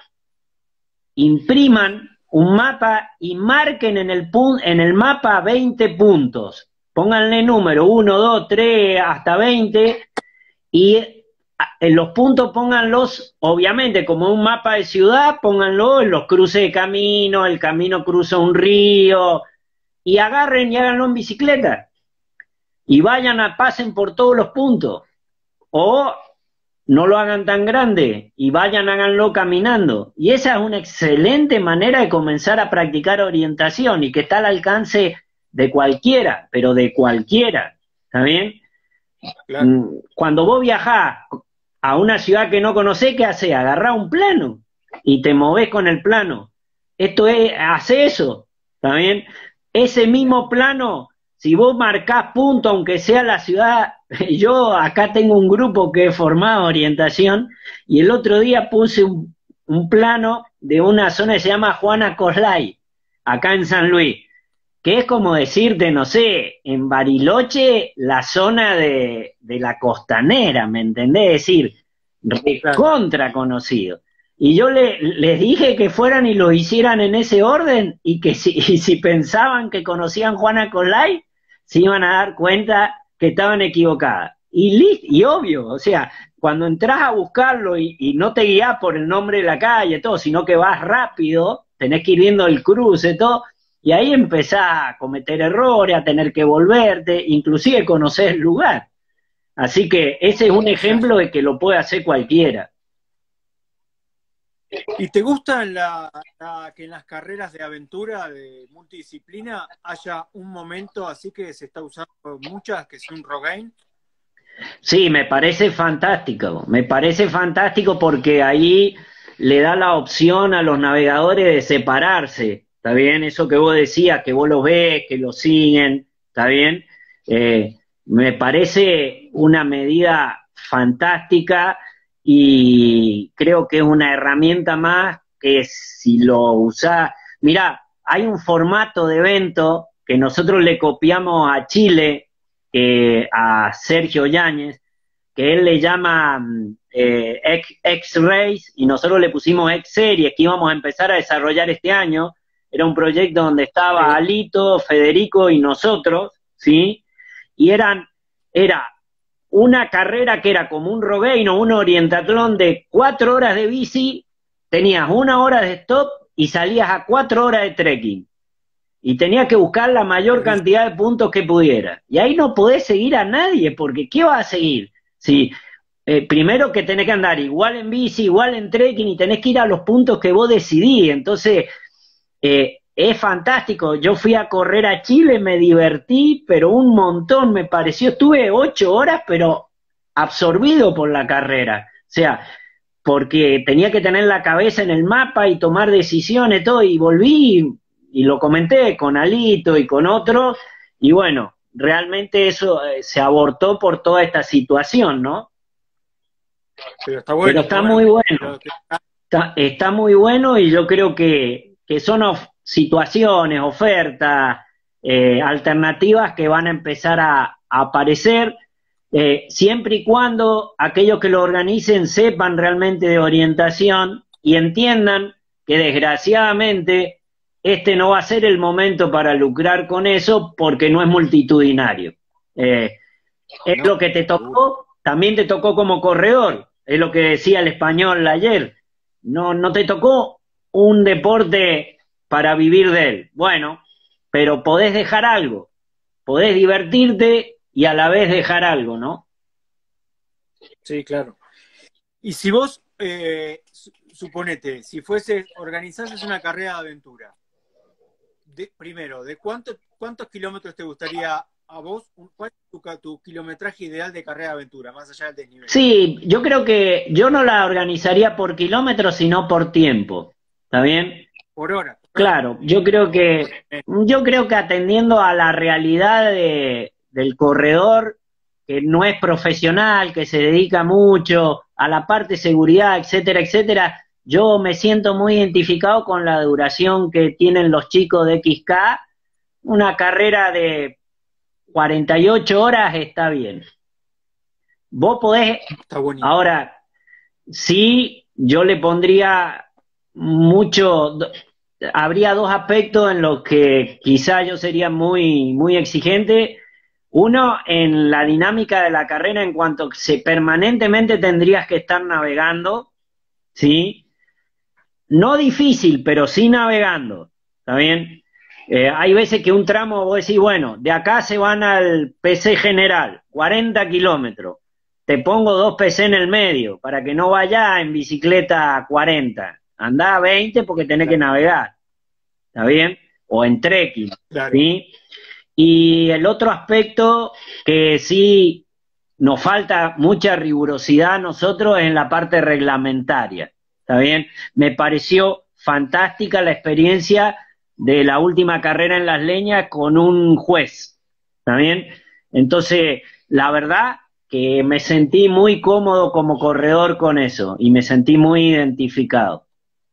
Speaker 2: impriman un mapa y marquen en el, en el mapa veinte puntos. Pónganle número uno, dos, tres, hasta veinte, y en los puntos pónganlos, obviamente, como un mapa de ciudad, pónganlo en los cruces de camino, el camino cruza un río, y agarren y háganlo en bicicleta. Y vayan a, pasen por todos los puntos. O no lo hagan tan grande y vayan, háganlo caminando. Y esa es una excelente manera de comenzar a practicar orientación y que está al alcance de cualquiera, pero de cualquiera. ¿Está bien? Claro. Cuando vos viajás a una ciudad que no conocés, ¿qué hacés? Agarrá un plano y te movés con el plano. Esto es, hace eso. ¿Está bien? Ese mismo plano, si vos marcás punto, aunque sea la ciudad, yo acá tengo un grupo que he formado orientación, y el otro día puse un, un plano de una zona que se llama Juana Coslay, acá en San Luis, que es como decirte, no sé, en Bariloche, la zona de, de la costanera, ¿me entendés? Es decir, recontra conocido. Y yo le, les dije que fueran y lo hicieran en ese orden, y que si, y si pensaban que conocían Juana Coslay, se iban a dar cuenta que estaban equivocadas. Y listo, y obvio, o sea, cuando entras a buscarlo y, y no te guías por el nombre de la calle, todo, sino que vas rápido, tenés que ir viendo el cruce, todo, y ahí empezás a cometer errores, a tener que volverte, inclusive conocer el lugar. Así que ese es un ejemplo de que lo puede hacer cualquiera.
Speaker 3: ¿Y te gusta la, la, que en las carreras de aventura, de multidisciplina, haya un momento así que se está usando muchas, que es un Rogaine?
Speaker 2: Sí, me parece fantástico, me parece fantástico porque ahí le da la opción a los navegadores de separarse, ¿está bien? Eso que vos decías, que vos lo ves, que lo siguen, ¿está bien? Eh, me parece una medida fantástica y creo que es una herramienta más que si lo usás... Mirá, hay un formato de evento que nosotros le copiamos a Chile, eh, a Sergio Yáñez, que él le llama eh, X-Race, y nosotros le pusimos X-Series, que íbamos a empezar a desarrollar este año. Era un proyecto donde estaba sí. Alito, Federico y nosotros, ¿sí? Y eran, era una carrera que era como un Rogaine o un orientatlón de cuatro horas de bici, tenías una hora de stop y salías a cuatro horas de trekking. Y tenías que buscar la mayor cantidad de puntos que pudieras. Y ahí no podés seguir a nadie, porque ¿qué vas a seguir? Si, eh, primero que tenés que andar igual en bici, igual en trekking, y tenés que ir a los puntos que vos decidís. Entonces, eh, es fantástico. Yo fui a correr a Chile, me divertí, pero un montón me pareció. Estuve ocho horas, pero absorbido por la carrera. O sea, porque tenía que tener la cabeza en el mapa y tomar decisiones, todo, y volví y lo comenté con Alito y con otros, y bueno, realmente eso eh, se abortó por toda esta situación, ¿no?
Speaker 3: Pero está bueno.
Speaker 2: Pero está
Speaker 3: bueno,
Speaker 2: muy bueno.
Speaker 3: pero-
Speaker 2: Está, está muy bueno y yo creo que, que son of- situaciones, ofertas, eh, alternativas que van a empezar a, a aparecer, eh, siempre y cuando aquellos que lo organicen sepan realmente de orientación y entiendan que desgraciadamente este no va a ser el momento para lucrar con eso porque no es multitudinario. Eh, es
Speaker 3: No,
Speaker 2: lo que te tocó, también te tocó como corredor, es lo que decía el español ayer. No, no te tocó un deporte para vivir de él. Bueno, pero podés dejar algo, podés divertirte y a la vez dejar algo, ¿no?
Speaker 3: sí, claro. Y si vos, eh, su- suponete, si fueses, organizases una carrera de aventura, de, primero, ¿de cuánto, cuántos kilómetros te gustaría a vos? ¿Cuál es tu, ca- tu kilometraje ideal de carrera de aventura, más allá del desnivel?
Speaker 2: Sí, yo creo que yo no la organizaría por kilómetros, sino por tiempo. ¿Está bien?
Speaker 3: Por hora. Por hora.
Speaker 2: Claro, yo creo que, yo creo que atendiendo a la realidad de, del corredor, que no es profesional, que se dedica mucho a la parte de seguridad, etcétera, etcétera, yo me siento muy identificado con la duración que tienen los chicos de equis ka. Una carrera de cuarenta y ocho horas está bien. Vos podés,
Speaker 3: Está bonito.
Speaker 2: ahora, sí, yo le pondría mucho, habría dos aspectos en los que quizá yo sería muy, muy exigente. Uno, en la dinámica de la carrera, en cuanto que se, permanentemente tendrías que estar navegando, ¿sí? No difícil, pero sí navegando, ¿está bien? Eh, hay veces que un tramo vos decís, bueno, de acá se van al P C general, cuarenta kilómetros. Te pongo dos P C en el medio para que no vaya en bicicleta a cuarenta. Andá a veinte porque tenés que
Speaker 3: Claro,
Speaker 2: navegar, ¿está bien? O en trekking,
Speaker 3: claro.
Speaker 2: ¿sí? Y el otro aspecto que sí nos falta mucha rigurosidad a nosotros es en la parte reglamentaria, ¿está bien? Me pareció fantástica la experiencia de la última carrera en Las Leñas con un juez, ¿está bien? Entonces, la verdad que me sentí muy cómodo como corredor con eso y me sentí muy identificado.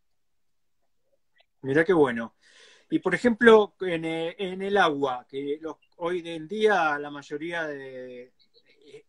Speaker 3: Mirá qué bueno. Y por ejemplo, en, eh, en el agua, que los, hoy en día la mayoría de eh,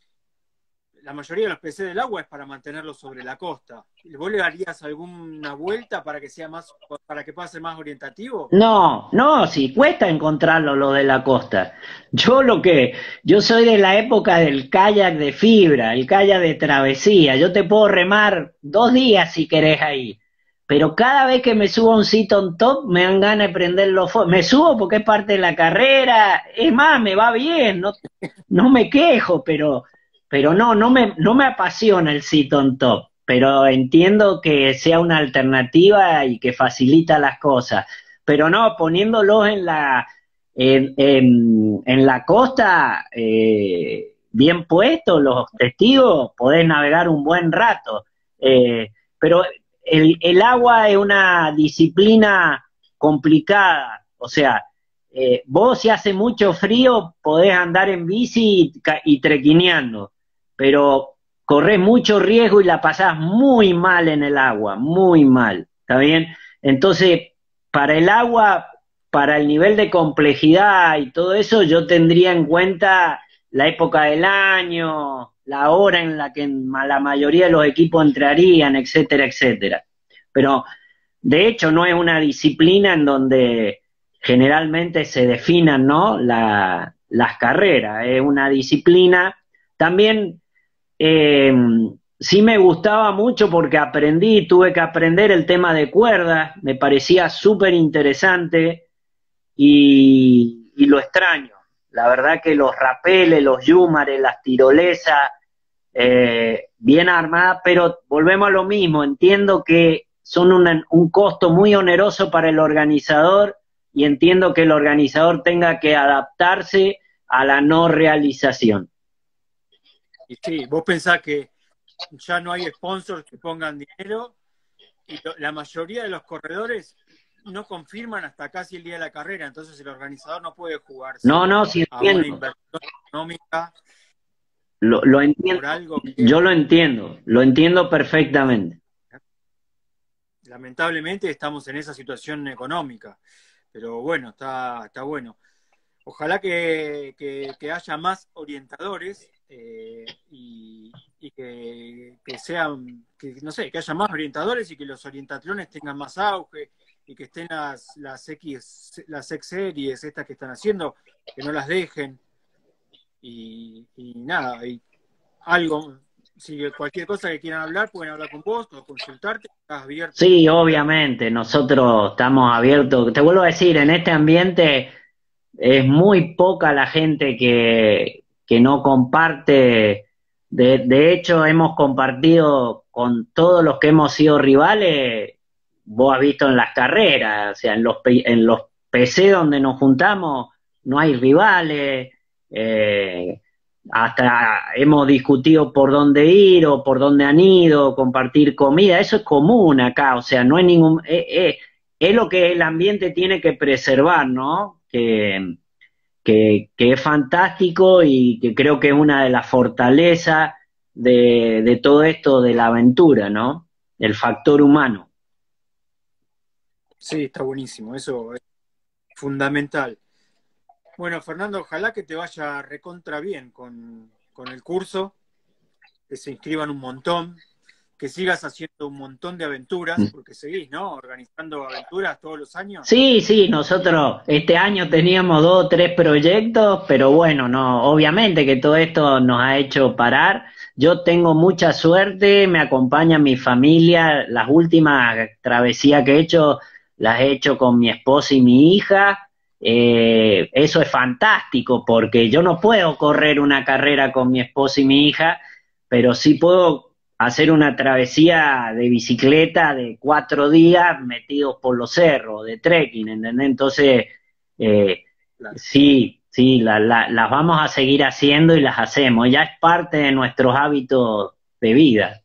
Speaker 3: la mayoría de los P C del agua es para mantenerlos sobre la costa. ¿Vos le darías alguna vuelta para que sea más, para que pase más orientativo?
Speaker 2: No, no, sí, cuesta encontrarlo lo de la costa. Yo lo que, yo soy de la época del kayak de fibra, el kayak de travesía. Yo te puedo remar dos días si querés ahí. Pero cada vez que me subo a un sit on top me dan ganas de prender los fuegos. Me subo porque es parte de la carrera. Es más, me va bien, no, no me quejo, pero, pero no, no me, no me apasiona el sit on top. Pero entiendo que sea una alternativa y que facilita las cosas. Pero no, poniéndolos en la, en, en, en la costa, eh, bien puestos los testigos, podés navegar un buen rato. Eh, pero el, el agua es una disciplina complicada, o sea, eh, vos si hace mucho frío podés andar en bici y, y trequineando, pero corres mucho riesgo y la pasás muy mal en el agua, muy mal, ¿está bien? Entonces, para el agua, para el nivel de complejidad y todo eso, yo tendría en cuenta la época del año, la hora en la que la mayoría de los equipos entrarían, etcétera, etcétera. Pero, de hecho, no es una disciplina en donde generalmente se definan, ¿no?, la, las carreras. Es una disciplina también. Eh, sí me gustaba mucho porque aprendí, tuve que aprender el tema de cuerdas, me parecía súper interesante y, y lo extraño. La verdad que los rapeles, los yúmares, las tirolesas, eh, bien armadas, pero volvemos a lo mismo, entiendo que son una, un costo muy oneroso para el organizador y entiendo que el organizador tenga que adaptarse a la no realización.
Speaker 3: Y sí, vos pensás que ya no hay sponsors que pongan dinero y lo, la mayoría de los corredores no confirman hasta casi el día de la carrera, entonces el organizador no puede jugarse
Speaker 2: No, no, sí
Speaker 3: a una
Speaker 2: entiendo.
Speaker 3: inversión económica
Speaker 2: Lo, lo entiendo.
Speaker 3: por algo que,
Speaker 2: Yo lo entiendo, lo entiendo perfectamente.
Speaker 3: lamentablemente estamos en esa situación económica, pero bueno, está, está bueno. Ojalá que, que, que haya más orientadores eh, y, y que, que sean, que, no sé, que haya más orientadores y que los orientatrones tengan más auge y que estén las, las X, las X series, estas que están haciendo, que no las dejen. Y, y nada, y algo, si cualquier cosa que quieran hablar, pueden hablar con vos o consultarte, estás abierto.
Speaker 2: Sí, obviamente, nosotros estamos abiertos. Te vuelvo a decir, en este ambiente es muy poca la gente que, que no comparte. De, de hecho, hemos compartido con todos los que hemos sido rivales, vos has visto en las carreras, o sea, en los, en los P C donde nos juntamos, no hay rivales, eh, hasta hemos discutido por dónde ir o por dónde han ido, compartir comida, eso es común acá, o sea, no hay ningún... Eh, eh, es lo que el ambiente tiene que preservar, ¿no? Que, que, que es fantástico y que creo que es una de las fortalezas de, de todo esto de la aventura, ¿no? El factor humano.
Speaker 3: Sí, está buenísimo, eso es fundamental. Bueno, Fernando, ojalá que te vaya recontra bien con, con el curso, que se inscriban un montón, que sigas haciendo un montón de aventuras, porque seguís, ¿no? Organizando aventuras todos los años.
Speaker 2: Sí, sí, nosotros este año teníamos dos o tres proyectos, pero bueno, no, obviamente que todo esto nos ha hecho parar. Yo tengo mucha suerte, me acompaña mi familia, las últimas travesías que he hecho, las he hecho con mi esposa y mi hija. Eh, eso es fantástico porque yo no puedo correr una carrera con mi esposa y mi hija, pero sí puedo hacer una travesía de bicicleta de cuatro días metidos por los cerros, de trekking, ¿entendés? Entonces, eh,
Speaker 3: Claro.
Speaker 2: sí, sí, la, la, las vamos a seguir haciendo y las hacemos, ya es parte de nuestros hábitos de vida.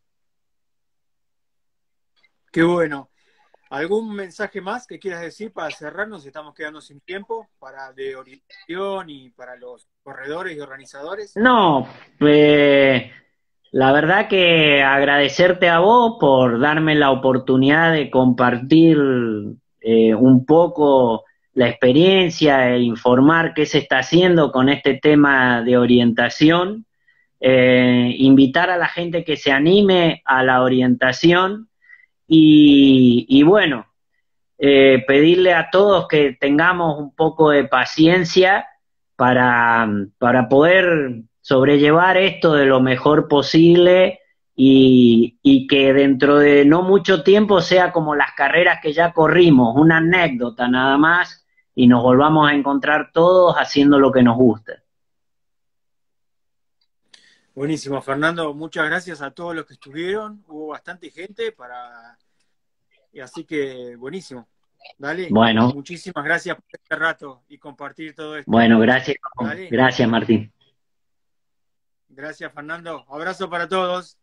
Speaker 3: Qué bueno. ¿Algún mensaje más que quieras decir para cerrarnos? Estamos quedando sin tiempo para de orientación y para los corredores y organizadores.
Speaker 2: No, eh, la verdad que agradecerte a vos por darme la oportunidad de compartir eh, un poco la experiencia e informar qué se está haciendo con este tema de orientación. Eh, invitar a la gente que se anime a la orientación y, y bueno, eh, pedirle a todos que tengamos un poco de paciencia para, para poder sobrellevar esto de lo mejor posible y, y que dentro de no mucho tiempo sea como las carreras que ya corrimos, una anécdota nada más y nos volvamos a encontrar todos haciendo lo que nos gusta.
Speaker 3: Buenísimo, Fernando. Muchas gracias a todos los que estuvieron. Hubo bastante gente para... Y así que buenísimo. Dale.
Speaker 2: Bueno.
Speaker 3: Muchísimas gracias por este rato y compartir todo esto.
Speaker 2: Bueno, gracias.
Speaker 3: Dale.
Speaker 2: Gracias, Martín.
Speaker 3: Gracias, Fernando. Abrazo para todos.